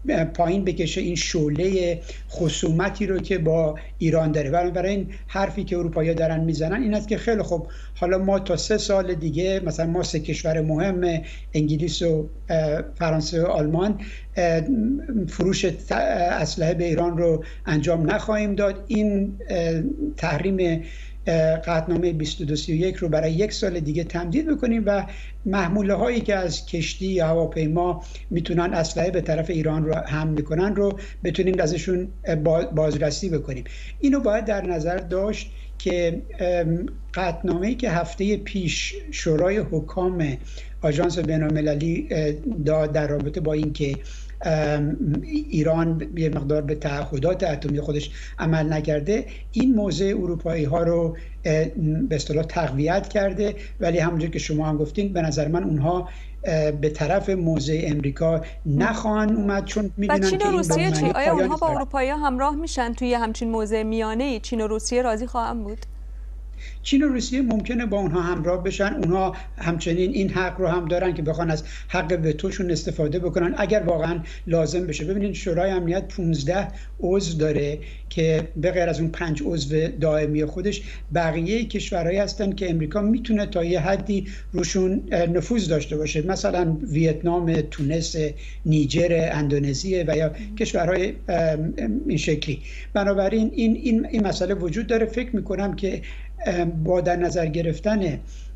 Speaker 6: پایین بکشه این شعله خصومتی رو که با ایران داره. برای این حرفی که اروپایی‌ها دارن میزنن این است که خیلی خوب، حالا ما تا 3 سال دیگه مثلا ما 3 کشور مهم انگلیس و فرانسه و آلمان فروش اسلحه به ایران رو انجام نخواهیم داد. این تحریم قطعنامه 2231 رو برای 1 سال دیگه تمدید بکنیم و محموله هایی که از کشتی یا هواپیما میتونن اسلحه به طرف ایران رو حمل میکنن رو بتونیم ازشون بازرسی بکنیم. اینو باید در نظر داشت که قطعنامه‌ای که هفته پیش شورای حکام آژانس بین‌المللی داد در رابطه با اینکه ایران یه مقدار به تعهدات اتمی خودش عمل نکرده، این موضع اروپایی ها رو به اصطلاح تقویت کرده، ولی همونجور که شما هم گفتین به نظر من اونها به طرف موضع امریکا نخواهند اومد، چون میدونن
Speaker 1: چین و روسیه چی؟ آیا اونها با اروپایی ها همراه میشن توی همچین موضع میانه‌ای؟ چین و روسیه راضی خواهند بود؟
Speaker 6: چین و روسیه ممکنه با اونها همراه بشن. اونها همچنین این حق رو هم دارن که بخوان از حق وتوشون استفاده بکنن اگر واقعا لازم بشه. ببینید شورای امنیت 15 عضو داره که به غیر از اون 5 عضو دائمی خودش بقیه کشورهایی هستن که امریکا میتونه تا یه حدی روشون نفوذ داشته باشه، مثلا ویتنام، تونس، نیجر، اندونزی و یا کشورهای این شکلی. بنابراین این مسئله وجود داره. فکر میکنم که با در نظر گرفتن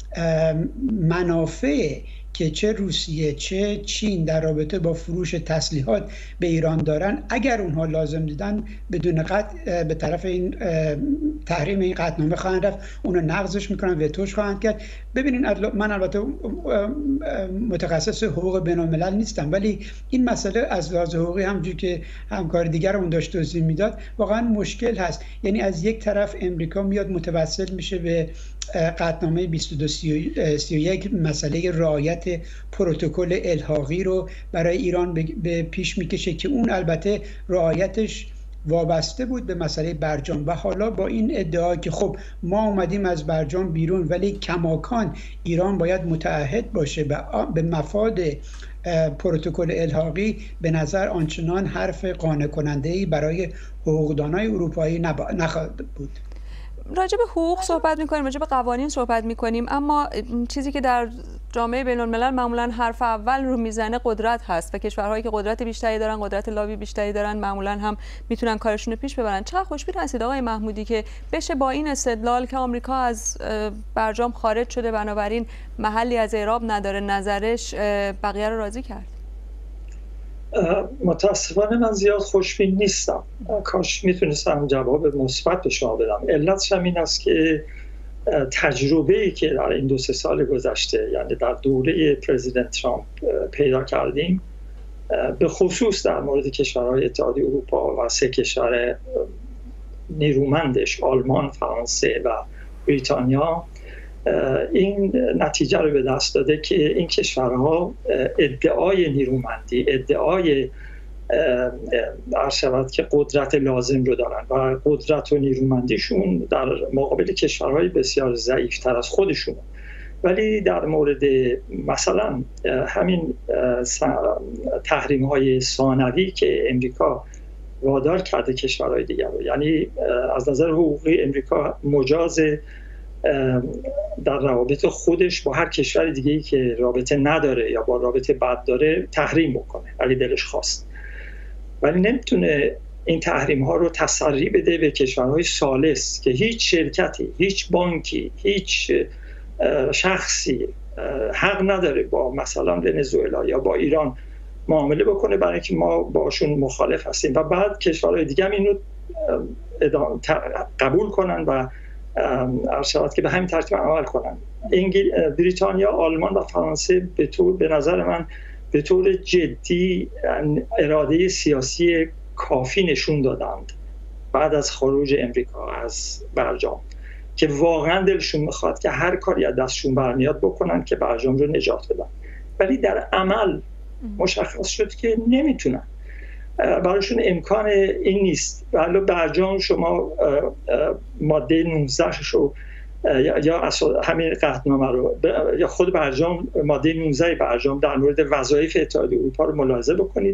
Speaker 6: منافع که چه روسیه چه چین در رابطه با فروش تسلیحات به ایران دارن، اگر اونها لازم دیدن بدون قطع به طرف این تحریم این قطعنامه خواهند رفت، اونو نقضش میکنن، وتوش خواهند کرد. ببینین من البته متخصص حقوق بین‌الملل نیستم، ولی این مسئله از لحاظ حقوقی همونجوری که همکار دیگرمون داشت توضیح میداد واقعا مشکل هست. یعنی از یک طرف امریکا میاد متوسل میشه به قطعنامه 2231 مسئله رعایت پروتکل الحاقی رو برای ایران به پیش میکشه که اون البته رعایتش وابسته بود به مسئله برجام و حالا با این ادعا که خب ما اومدیم از برجام بیرون ولی کماکان ایران باید متعهد باشه به مفاد پروتکل الحاقی، به نظر آنچنان حرف قانع کننده‌ای برای حقوقدانای اروپایی نخواهد بود.
Speaker 1: راجع به حقوق صحبت می‌کنیم، راجع به قوانین صحبت می‌کنیم، اما چیزی که در جامعه بین‌الملل معمولاً حرف اول رو میزنه قدرت هست و کشورهایی که قدرت بیشتری دارن، قدرت لابی بیشتری دارن، معمولاً هم میتونن کارشون رو پیش ببرن. چقدر خوشبین هستید آقای محمودی که بشه با این استدلال که آمریکا از برجام خارج شده بنابراین محلی از اعراب نداره نظرش بقیه رو راضی کرد؟
Speaker 5: متاسفانه من زیاد خوشبین نیستم. کاش میتونستم جواب مثبت به شما بدم. علتش هم این است که تجربه‌ای که در این 2-3 سال گذشته، یعنی در دوره پرزیدنت ترامپ پیدا کردیم، به خصوص در مورد کشورهای اتحادیه اروپا و 3 کشور نیرومندش، آلمان، فرانسه و بریتانیا، این نتیجه رو به دست داده که این کشورها ادعای نیرومندی، ادعای شود که قدرت لازم رو دارن و قدرت و نیرومندیشون در مقابل کشورهای بسیار ضعیفتر از خودشون. ولی در مورد مثلا همین تحریم‌های ثانوی که امریکا وادار کرده کشورهای دیگر رو، یعنی از نظر حقوقی امریکا مجاز در روابط خودش با هر کشور دیگه‌ای که رابطه نداره یا با رابطه بد داره تحریم بکنه اگه دلش خواست، ولی نمیتونه این تحریم ها رو تسری بده به کشورهای ثالث که هیچ شرکتی، هیچ بانکی، هیچ شخصی حق نداره با مثلا ونزوئلا یا با ایران معامله بکنه برای اینکه ما باشون مخالف هستیم و بعد کشورهای دیگه هم اینو قبول کنن و ارشاد که به همین ترتیب عمل کنن. بریتانیا، آلمان و فرانسه به نظر من به طور جدی اراده سیاسی کافی نشون دادند بعد از خروج امریکا از برجام که واقعا دلشون میخواد که هر کاری از دستشون برمیاد بکنن که برجام رو نجات بدن، ولی در عمل مشخص شد که نمیتونن، برایشون امکان این نیست. ولی برجام شما ماده 19 رو یا همین قطعنامه رو یا خود برجام ماده 19 برجام در مورد وظایف اتحادیه اروپا رو ملاحظه بکنید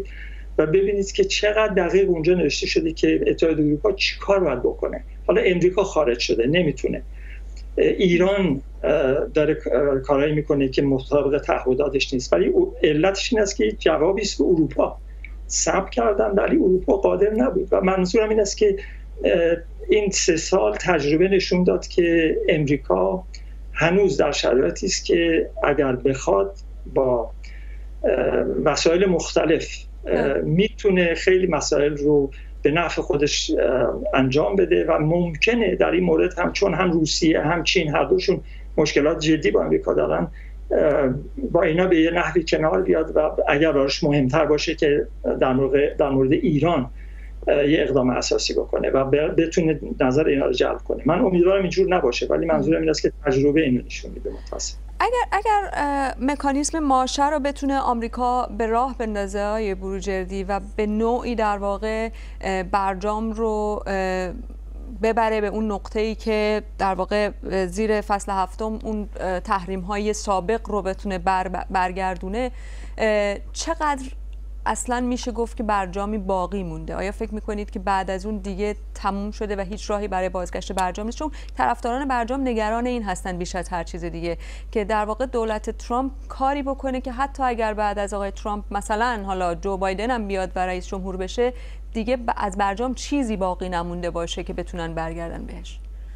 Speaker 5: و ببینید که چقدر دقیق اونجا نوشته شده که اتحاد اروپا چی کار باید بکنه. حالا امریکا خارج شده نمیتونه، ایران داره کارایی میکنه که مطابق تعهداتش نیست، ولی علتش این است که جوابی است که اروپا صبر کردن ولی اروپا قادر نبود. و منظورم این است که این 3 سال تجربه نشون داد که امریکا هنوز در شرایطی است که اگر بخواد با وسایل مختلف میتونه خیلی مسائل رو به نفع خودش انجام بده و ممکنه در این مورد هم، چون هم روسیه هم چین هر دوشون مشکلات جدی با امریکا دارن، با اینا به یه نحوی کنار بیاد و اگر براش مهمتر باشه که در مورد ایران یه اقدام اساسی بکنه و بتونه نظر اینا رو جلب کنه. من امیدوارم اینجور نباشه، ولی منظورم این است که تجربه اینو نشون میده متأسفانه.
Speaker 1: اگر مکانیزم ماشه رو بتونه آمریکا به راه بندازه بروجردی و به نوعی در واقع برجام رو ببره به اون نقطه‌ای که در واقع زیر فصل 7 اون تحریم‌های سابق رو بتونه برگردونه، چقدر اصلا میشه گفت که برجامی باقی مونده؟ آیا فکر میکنید که بعد از اون دیگه تموم شده و هیچ راهی برای بازگشت برجام نیست؟ چون طرفداران برجام نگران این هستن بیش از هر چیز دیگه که در واقع دولت ترامپ کاری بکنه که حتی اگر بعد از آقای ترامپ مثلا حالا جو بایدن هم بیاد و رئیس جمهور بشه، دیگه از برجام چیزی باقی نمونده باشه که بتونن برگردن بهش.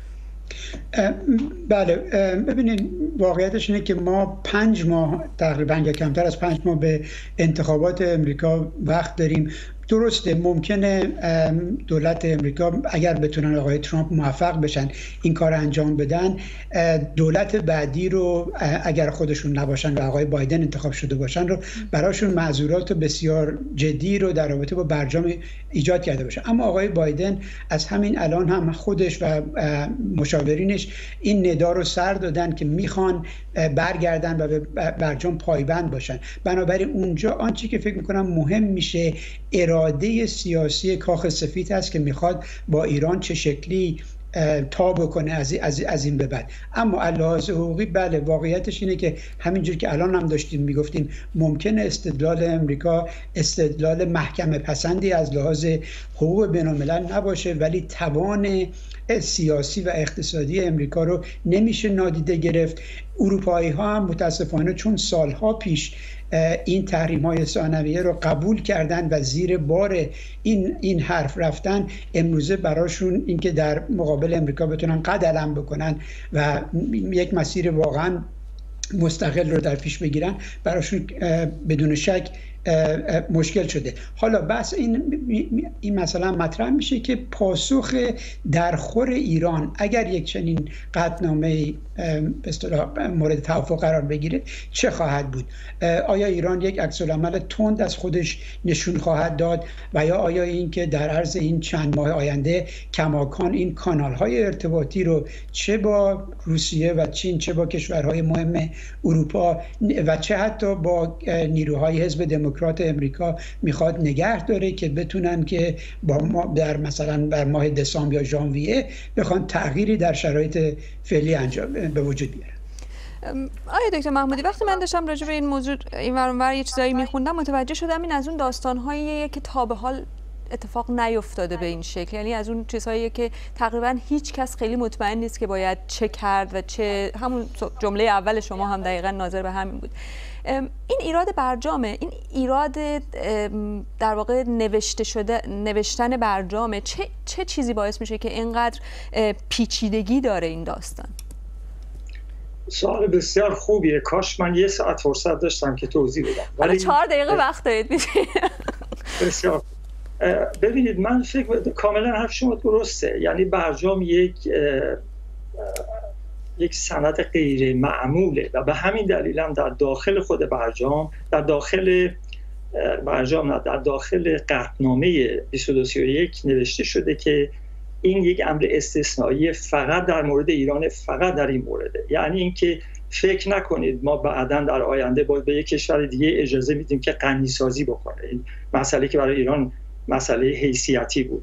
Speaker 6: بله، ببینید واقعیتش اینه که ما 5 ماه تقریبا یا کمتر از 5 ماه به انتخابات امریکا وقت داریم. درسته ممکنه دولت امریکا اگر بتونن آقای ترامپ موفق بشن این کار انجام بدن، دولت بعدی رو اگر خودشون نباشن و آقای بایدن انتخاب شده باشن رو براشون معذورات بسیار جدی رو در رابطه با برجام ایجاد کرده باشه. اما آقای بایدن از همین الان هم خودش و مشاورینش این ندا رو سر دادن که میخوان برگردن و به برجام پایبند باشن. بنابراین اونجا آنچه که فکر میکنم مهم میشه اراده سیاسی کاخ سفید هست که میخواد با ایران چه شکلی تا بکنه از این به بعد. اما لحاظ حقوقی بله، واقعیتش اینه که همینجور که الان هم داشتیم میگفتیم ممکنه استدلال امریکا استدلال محکمه پسندی از لحاظ حقوق بین‌الملل نباشه، ولی توان سیاسی و اقتصادی امریکا رو نمیشه نادیده گرفت. اروپایی ها هم متاسفانه چون سالها پیش این تحریم های ثانویه رو قبول کردن و زیر بار این حرف رفتن، امروزه براشون اینکه در مقابل امریکا بتونن قد علم بکنن و یک مسیر واقعا مستقل رو در پیش بگیرن براشون بدون شک مشکل شده. حالا بس این مثلا مطرح میشه که پاسخ درخور ایران اگر یک چنین قطعنامه به اصطلاح مورد توافق قرار بگیره چه خواهد بود؟ آیا ایران یک عکس‌العمل تند از خودش نشون خواهد داد و یا آیا این که در عرض این چند ماه آینده کماکان این کانال‌های ارتباطی رو چه با روسیه و چین چه با کشورهای مهم اروپا و چه حتی با نیروهای حزب دموکرات امریکا میخواد نگه داره که بتونن که با ما در مثلا در ماه دسامبر یا ژانویه بخوان تغییری در شرایط فعلی انجام به وجود بیارن.
Speaker 1: آقای دکتر محمودی، وقتی من داشتم راجع به این موضوع این ور اون ور یه چیزایی میخوندم متوجه شدم این از اون داستان‌هاییه که تا به حال اتفاق نیفتاده به این شکل، یعنی از اون چیزهایی که تقریبا هیچ کس خیلی مطمئن نیست که باید چه کرد و چه، همون جمله اول شما هم دقیقاً ناظر به همین بود. این ایراد برجامه، این ایراد در واقع نوشتن برجامه، چه چیزی باعث میشه که اینقدر پیچیدگی داره این داستان؟
Speaker 5: سوال بسیار خوبیه، کاش من 1 ساعت فرصت داشتم که توضیح بدم،
Speaker 1: ولی 4 دقیقه وقت دارید.
Speaker 5: بسیار ببینید، من فکر کاملا حرف شما درسته، یعنی برجام یک سند غیر معموله و به همین دلیل هم در داخل خود برجام، در داخل قطعنامه 2231 نوشته شده که این یک امر استثنایی فقط در مورد ایران، فقط در این مورده. یعنی اینکه فکر نکنید ما بعداً در آینده باید به یک کشور دیگه اجازه میدیم که غنی‌سازی بکنه. این مسئله که برای ایران مسئله حیثیتی بود.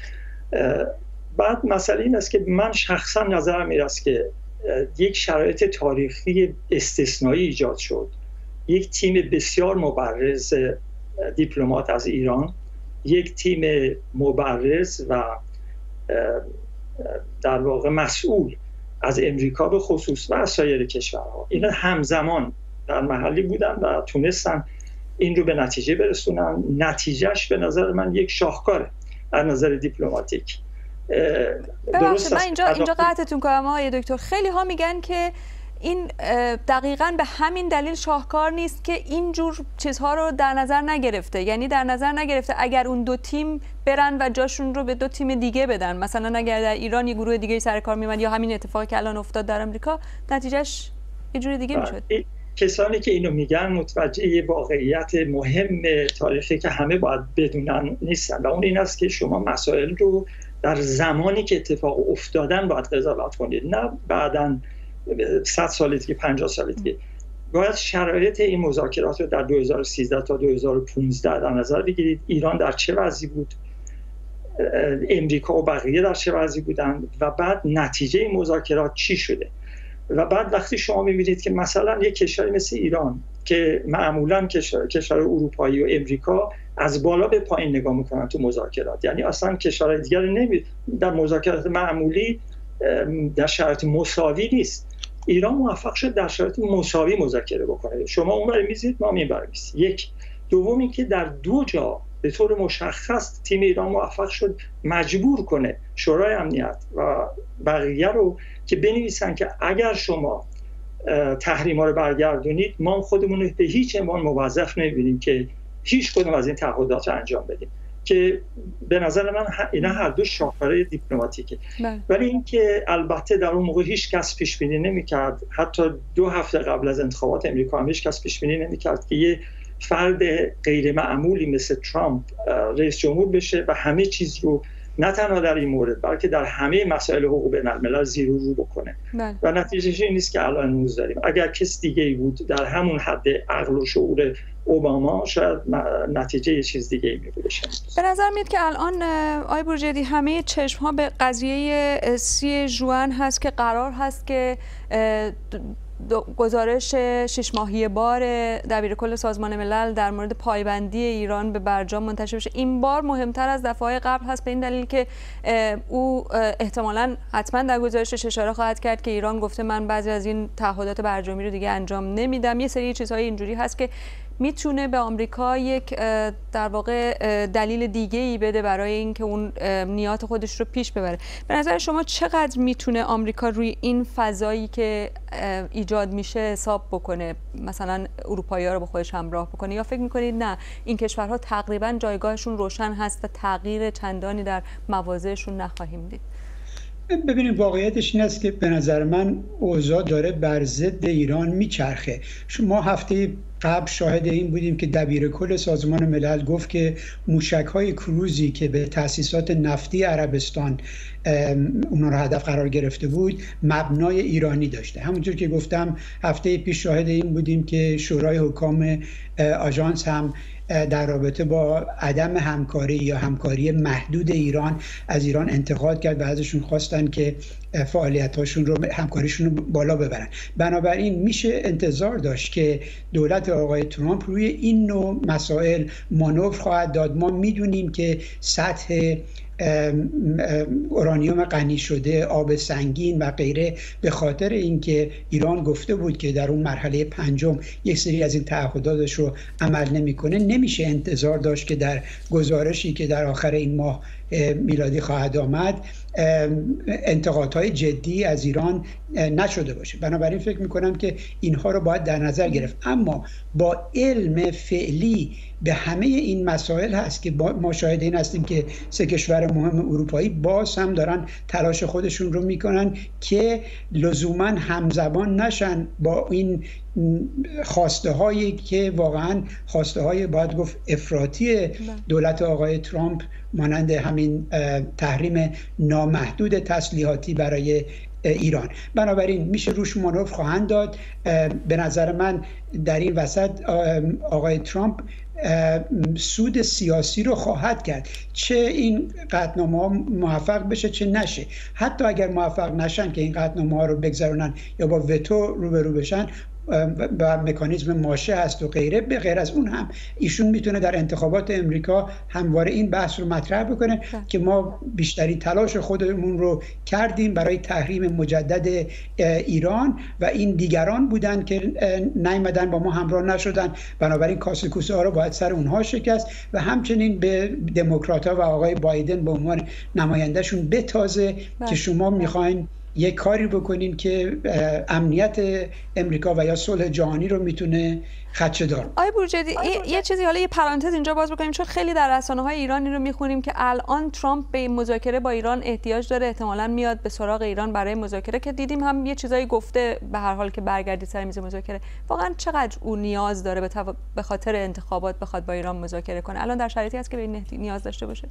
Speaker 5: بعد مسئله این است که من شخصا نظرم این است که یک شرایط تاریخی استثنایی ایجاد شد، یک تیم بسیار مبرز دیپلمات از ایران، یک تیم مبرز و در واقع مسئول از امریکا به خصوص و از سایر کشورها، اینا همزمان در محلی بودن و تونستن این رو به نتیجه برسونن. نتیجهش به نظر من یک شاهکاره از نظر دیپلماتیک.
Speaker 1: درست من اینجا قطعتون کنم آقای دکتر، خیلی ها میگن که این دقیقاً به همین دلیل شاهکار نیست که اینجور چیزها رو در نظر نگرفته، یعنی در نظر نگرفته اگر اون دو تیم برن و جاشون رو به دو تیم دیگه بدن، مثلا اگر در ایران یه گروه دیگه سر کار میومد یا همین اتفاقی که الان افتاد در آمریکا، نتیجهش یه جوری دیگه میشد.
Speaker 5: کسانی که اینو میگن متوجه یه واقعیت مهم تاریخی که همه باید بدونن نیستن و اون این است که شما مسائل رو در زمانی که اتفاق افتادن باید قضاوت کنید، نه بعداً 100 سال دیگه 50 سال دیگه. باید شرایط این مذاکرات رو در 2013 تا 2015 در نظر بگیرید. ایران در چه وضعی بود، امریکا و بقیه در چه وضعی بودن و بعد نتیجه این مذاکرات چی شده. و بعد وقتی شما می‌بینید که مثلا یک کشوری مثل ایران که معمولاً کشور اروپایی و امریکا از بالا به پایین نگاه میکنن تو مذاکرات، یعنی اصلا کشورهای دیگر در مذاکرات معمولی در شرایط مساوی نیست. ایران موفق شد در شرایط مساوی مذاکره بکنه. شما اونور میزید، ما اینور میزید. یک. دومی که در دو جا به طور مشخص تیم ایران موفق شد مجبور کنه شورای امنیت و بقیه رو که بنویسن که اگر شما تحریما رو برگردونید، ما خودمون رو به هیچ عنوان موظف نمی‌بینیم که هیچ کدوم از این تعهدات رو انجام بدیم، که به نظر من اینا هر دو شاهکارهای دیپلماتیکه. ولی اینکه البته در اون موقع هیچ کس پیش بینی نمی‌کرد، حتی 2 هفته قبل از انتخابات امریکا هم هیچ کس پیش بینی نمی‌کرد که یه فرد غیر معمولی مثل ترامپ رئیس جمهور بشه و همه چیز رو نه تنها در این مورد بلکه در همه مسائل حقوق بین‌الملل زیر و رو بکنه. و نتیجهش این نیست که الان امروز داریم. اگر کس دیگه‌ای بود در همون حد عقل و شعور اوباما، شاید نتیجه یه چیز دیگه‌ای می‌بوده.
Speaker 1: به نظر میاد که الان آقای بروجردی همه چشم‌ها به قضیه 30 ژوئن هست که قرار هست که گزارش 6 ماهه بار دبیرکل سازمان ملل در مورد پایبندی ایران به برجام منتشر بشه. این بار مهمتر از دفعه‌های قبل هست به این دلیل که او احتمالاً حتما در گزارشش اشاره خواهد کرد که ایران گفته من بعضی از این تعهدات برجامی رو دیگه انجام نمیدم. یه سری چیزهای اینجوری هست که میتونه به آمریکا یک در واقع دلیل دیگه‌ای بده برای اینکه اون نیات خودش رو پیش ببره. به نظر شما چقدر میتونه آمریکا روی این فضایی که ایجاد میشه حساب بکنه، مثلا اروپایی‌ها رو با خودش همراه بکنه، یا فکر میکنید نه این کشورها تقریبا جایگاهشون روشن هست و تغییر چندانی در مواضعشون نخواهیم دید؟
Speaker 6: ببینید واقعیتش این است که به نظر من اوضاع داره بر ضد ایران میچرخه. ما هفته قبل شاهد این بودیم که دبیرکل سازمان ملل گفت که موشک‌های کروزی که به تأسیسات نفتی عربستان اونا رو هدف قرار گرفته بود مبنای ایرانی داشته. همونجور که گفتم هفته پیش شاهد این بودیم که شورای حکام آژانس هم در رابطه با عدم همکاری یا همکاری محدود ایران از ایران انتقاد کرد و ازشون خواستن که فعالیتاشون رو، همکاریشون رو بالا ببرن. بنابراین میشه انتظار داشت که دولت آقای ترامپ روی این نوع مسائل مانور خواهد داد. ما میدونیم که سطح اورانیوم غنی شده، آب سنگین و غیره به خاطر اینکه ایران گفته بود که در اون مرحله 5 یک سری از این تعهداتش رو عمل نمیکنه، نمیشه انتظار داشت که در گزارشی که در آخر این ماه میلادی خواهد آمد انتقادهای جدی از ایران نشده باشه. بنابراین فکر میکنم که اینها رو باید در نظر گرفت. اما با علم فعلی به همه این مسائل هست که ما شاهد این هستیم که 3 کشور مهم اروپایی باز هم دارن تلاش خودشون رو میکنن که لزوما همزبان نشن با این خواسته هایی که واقعا خواسته های باید گفت افراطی دولت آقای ترامپ، مانند همین تحریم نامحدود تسلیحاتی برای ایران. بنابراین میشه روش مانور خواهند داد. به نظر من در این وسط آقای ترامپ سود سیاسی رو خواهد کرد، چه این قطعنامه ها موفق بشه چه نشه. حتی اگر موفق نشن که این قطعنامه ها رو بگذارونن یا با وتو روبرو بشن، و مکانیزم ماشه هست و غیره. به غیر از اون هم ایشون میتونه در انتخابات امریکا همواره این بحث رو مطرح بکنه که ما بیشترین تلاش خودمون رو کردیم برای تحریم مجدد ایران و این دیگران بودن که نیامدن با ما همراه نشدن، بنابراین کاسه کوسه ها رو باید سر اونها شکست و همچنین به دموکرات‌ها و آقای بایدن به عنوان نمایندهشون بتازه که شما میخواین یک کاری بکنین که امنیت امریکا و یا صلح جهانی رو میتونه خدشه‌دار.
Speaker 1: آقای بروجردی یه چیزی، حالا یه پرانتز اینجا باز بکنیم، چون خیلی در رسانه‌های ایرانی رو میخونیم که الان ترامپ به مذاکره با ایران احتیاج داره، احتمالاً میاد به سراغ ایران برای مذاکره، که دیدیم هم یه چیزایی گفته به هر حال که برگردید سر میز مذاکره. واقعا چقدر اون نیاز داره به خاطر انتخابات بخواد با ایران مذاکره کنه؟ الان در شرایطی هست که به این نیاز داشته باشه؟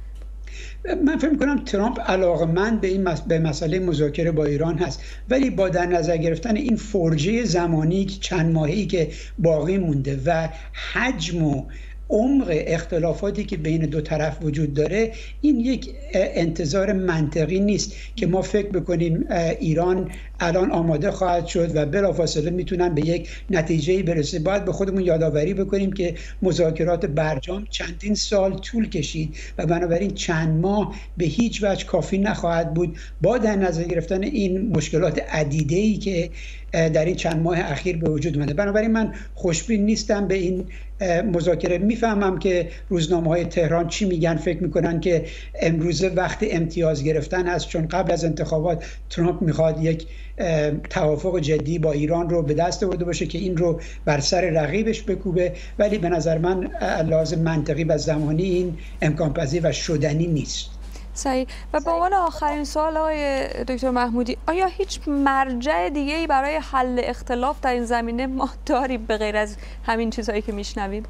Speaker 6: من فکر می‌کنم ترامپ علاقه‌مند به مسئله مذاکره با ایران هست، ولی با در نظر گرفتن این فرجه زمانی که چند ماهه‌ای که باقی مونده و حجم و عمق اختلافاتی که بین دو طرف وجود داره، این یک انتظار منطقی نیست که ما فکر بکنیم ایران الان آماده خواهد شد و بلافاصله میتونن به یک نتیجه‌ای برسه. باید به خودمون یادآوری بکنیم که مذاکرات برجام چندین سال طول کشید و بنابراین چند ماه به هیچ وجه کافی نخواهد بود با در نظر گرفتن این مشکلات عدیده‌ای که در این چند ماه اخیر به وجود اومده. بنابراین من خوشبین نیستم به این مذاکره. میفهمم که روزنامه‌های تهران چی میگن، فکر میکنن که امروز وقت امتیاز گرفتن است، چون قبل از انتخابات ترامپ میخواد یک توافق جدی با ایران رو به دست آورده باشه که این رو بر سر رقیبش بکوبه، ولی به نظر من لازم منطقی و زمانی این امکان پذیر و شدنی نیست.
Speaker 1: صحیح. و به عنوان آخرین سوال آقای دکتر محمودی، آیا هیچ مرجع دیگه‌ای برای حل اختلاف در این زمینه ما داریم به غیر از همین چیزهایی که میشنویم؟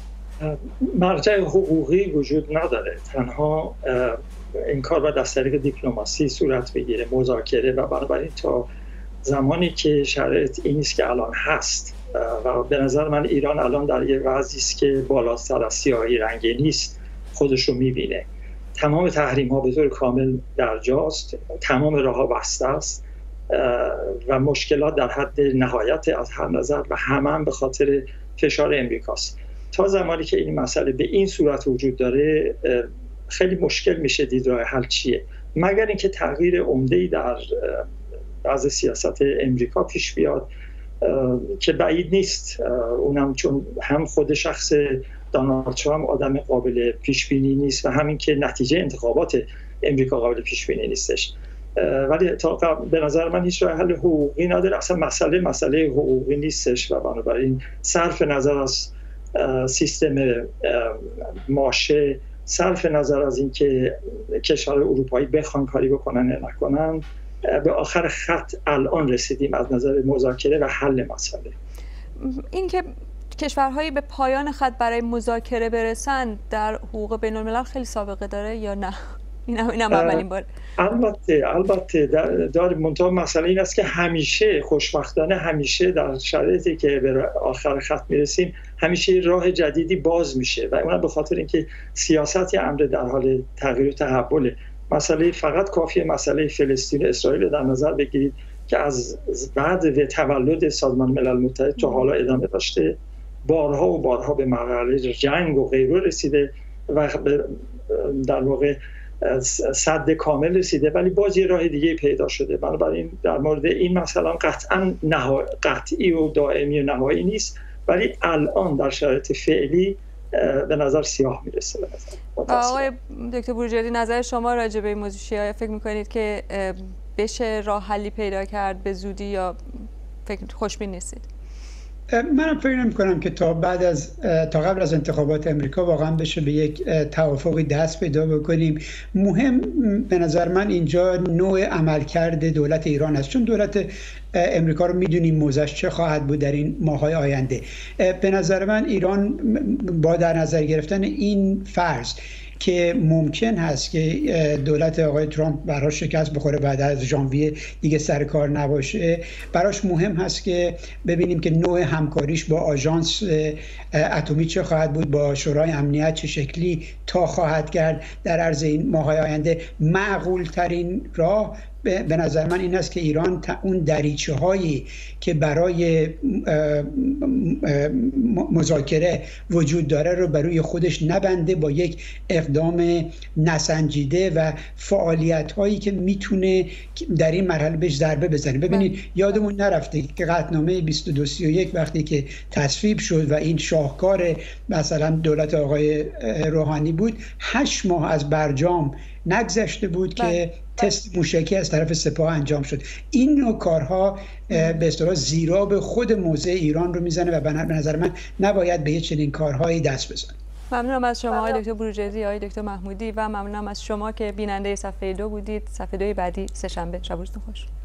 Speaker 5: مرجع حقوقی وجود نداره، تنها این کار باید از طریق دیپلماسی صورت بگیره، مذاکره، و بنابراین تا زمانی که شرایط این است که الان هست و به نظر من ایران الان در یک وضعی است که بالاتر از سیاهی رنگی نیست، خودش رو میبینه. تمام تحریم ها به طور کامل در جاست، تمام راه ها بسته است و مشکلات در حد نهایت از هر نظر و همه به خاطر فشار امریکاست. تا زمانی که این مسئله به این صورت وجود داره خیلی مشکل میشه دید راه حل چیه، مگر اینکه تغییر عمده‌ای در بعض سیاست امریکا پیش بیاد که بعید نیست، اونم چون هم خود شخص دونالد ترامپ آدم قابل پیش بینی نیست و همین که نتیجه انتخابات امریکا قابل پیش بینی نیستش، ولی به نظر من هیچ راه حل حقوقی نداره. اصلا مسئله حقوقی نیستش و بنابراین صرف نظر از سیستم ماشه، صرف نظر از اینکه کشورهای اروپایی بخوان کاری بکنن یا نکنن، به آخر خط الان رسیدیم از نظر مذاکره و حل مسئله.
Speaker 1: این که کشورهایی به پایان خط برای مذاکره برسن در حقوق بین الملل خیلی سابقه داره یا نه؟ اینم اولین بار.
Speaker 5: البته داره، منتها مسئله این است که همیشه خوشبختانه همیشه در شرایطی که به آخر خط میرسیم همیشه راه جدیدی باز میشه و اونم به خاطر اینکه سیاست امر در حال تغییر و تحوله. مسئله فقط کافیه مسئله فلسطین و اسرائیل در نظر بگیرید که از بعد تولد سازمان ملل متحد تا حالا ادامه داشته، بارها و بارها به مرحله جنگ و غیره رسیده و در واقع سد کامل رسیده، ولی باز یه راه دیگه پیدا شده. بنابراین در مورد این مسئله قطعا قطعی و دائمی و نهایی نیست، ولی الان در شرایط فعلی به نظر سیاه میرسه.
Speaker 1: آقای دکتر بروجردی، نظر شما راجع به این موضوع چیه؟ فکر میکنید که بشه راه حلی پیدا کرد به زودی یا خوشبین نیستید؟
Speaker 6: منم فکر نمی‌کنم که تا قبل از انتخابات امریکا واقعا بشه به یک توافقی دست پیدا بکنیم. مهم به نظر من اینجا نوع عملکرد دولت ایران است، چون دولت امریکا رو میدونیم موضعش چه خواهد بود در این ماه‌های آینده. به نظر من ایران با در نظر گرفتن این فرض که ممکن هست که دولت آقای ترامپ براش شکست بخوره، بعد از ژانویه دیگه سر کار نباشه، براش مهم هست که ببینیم که نوع همکاریش با آژانس اتمی چه خواهد بود، با شورای امنیت چه شکلی تا خواهد کرد در عرض این ماه‌های آینده. معقول ترین راه به نظر من این است که ایران اون دریچه هایی که برای مذاکره وجود داره رو بر روی خودش نبنده با یک اقدام نسنجیده و فعالیت هایی که میتونه در این مرحله بهش ضربه بزنه. ببینید یادمون نرفته که قطعنامه 2231 وقتی که تصویب شد و این شاهکار مثلا دولت آقای روحانی بود، 8 ماه از برجام نگذشته بود که تست موشکی از طرف سپاه انجام شد. این نوع کارها به اصطلاح زیرا خود موضع ایران رو میزنه و به نظر من نباید به یه چنین کارهایی دست بزنه.
Speaker 1: ممنونم از شما آقای دکتر بروجردی، آقای دکتر محمودی و ممنونم از شما که بیننده صفحه 2 بودید. صفحه 2 بعدی سه‌شنبه. شب و روزتون خوش.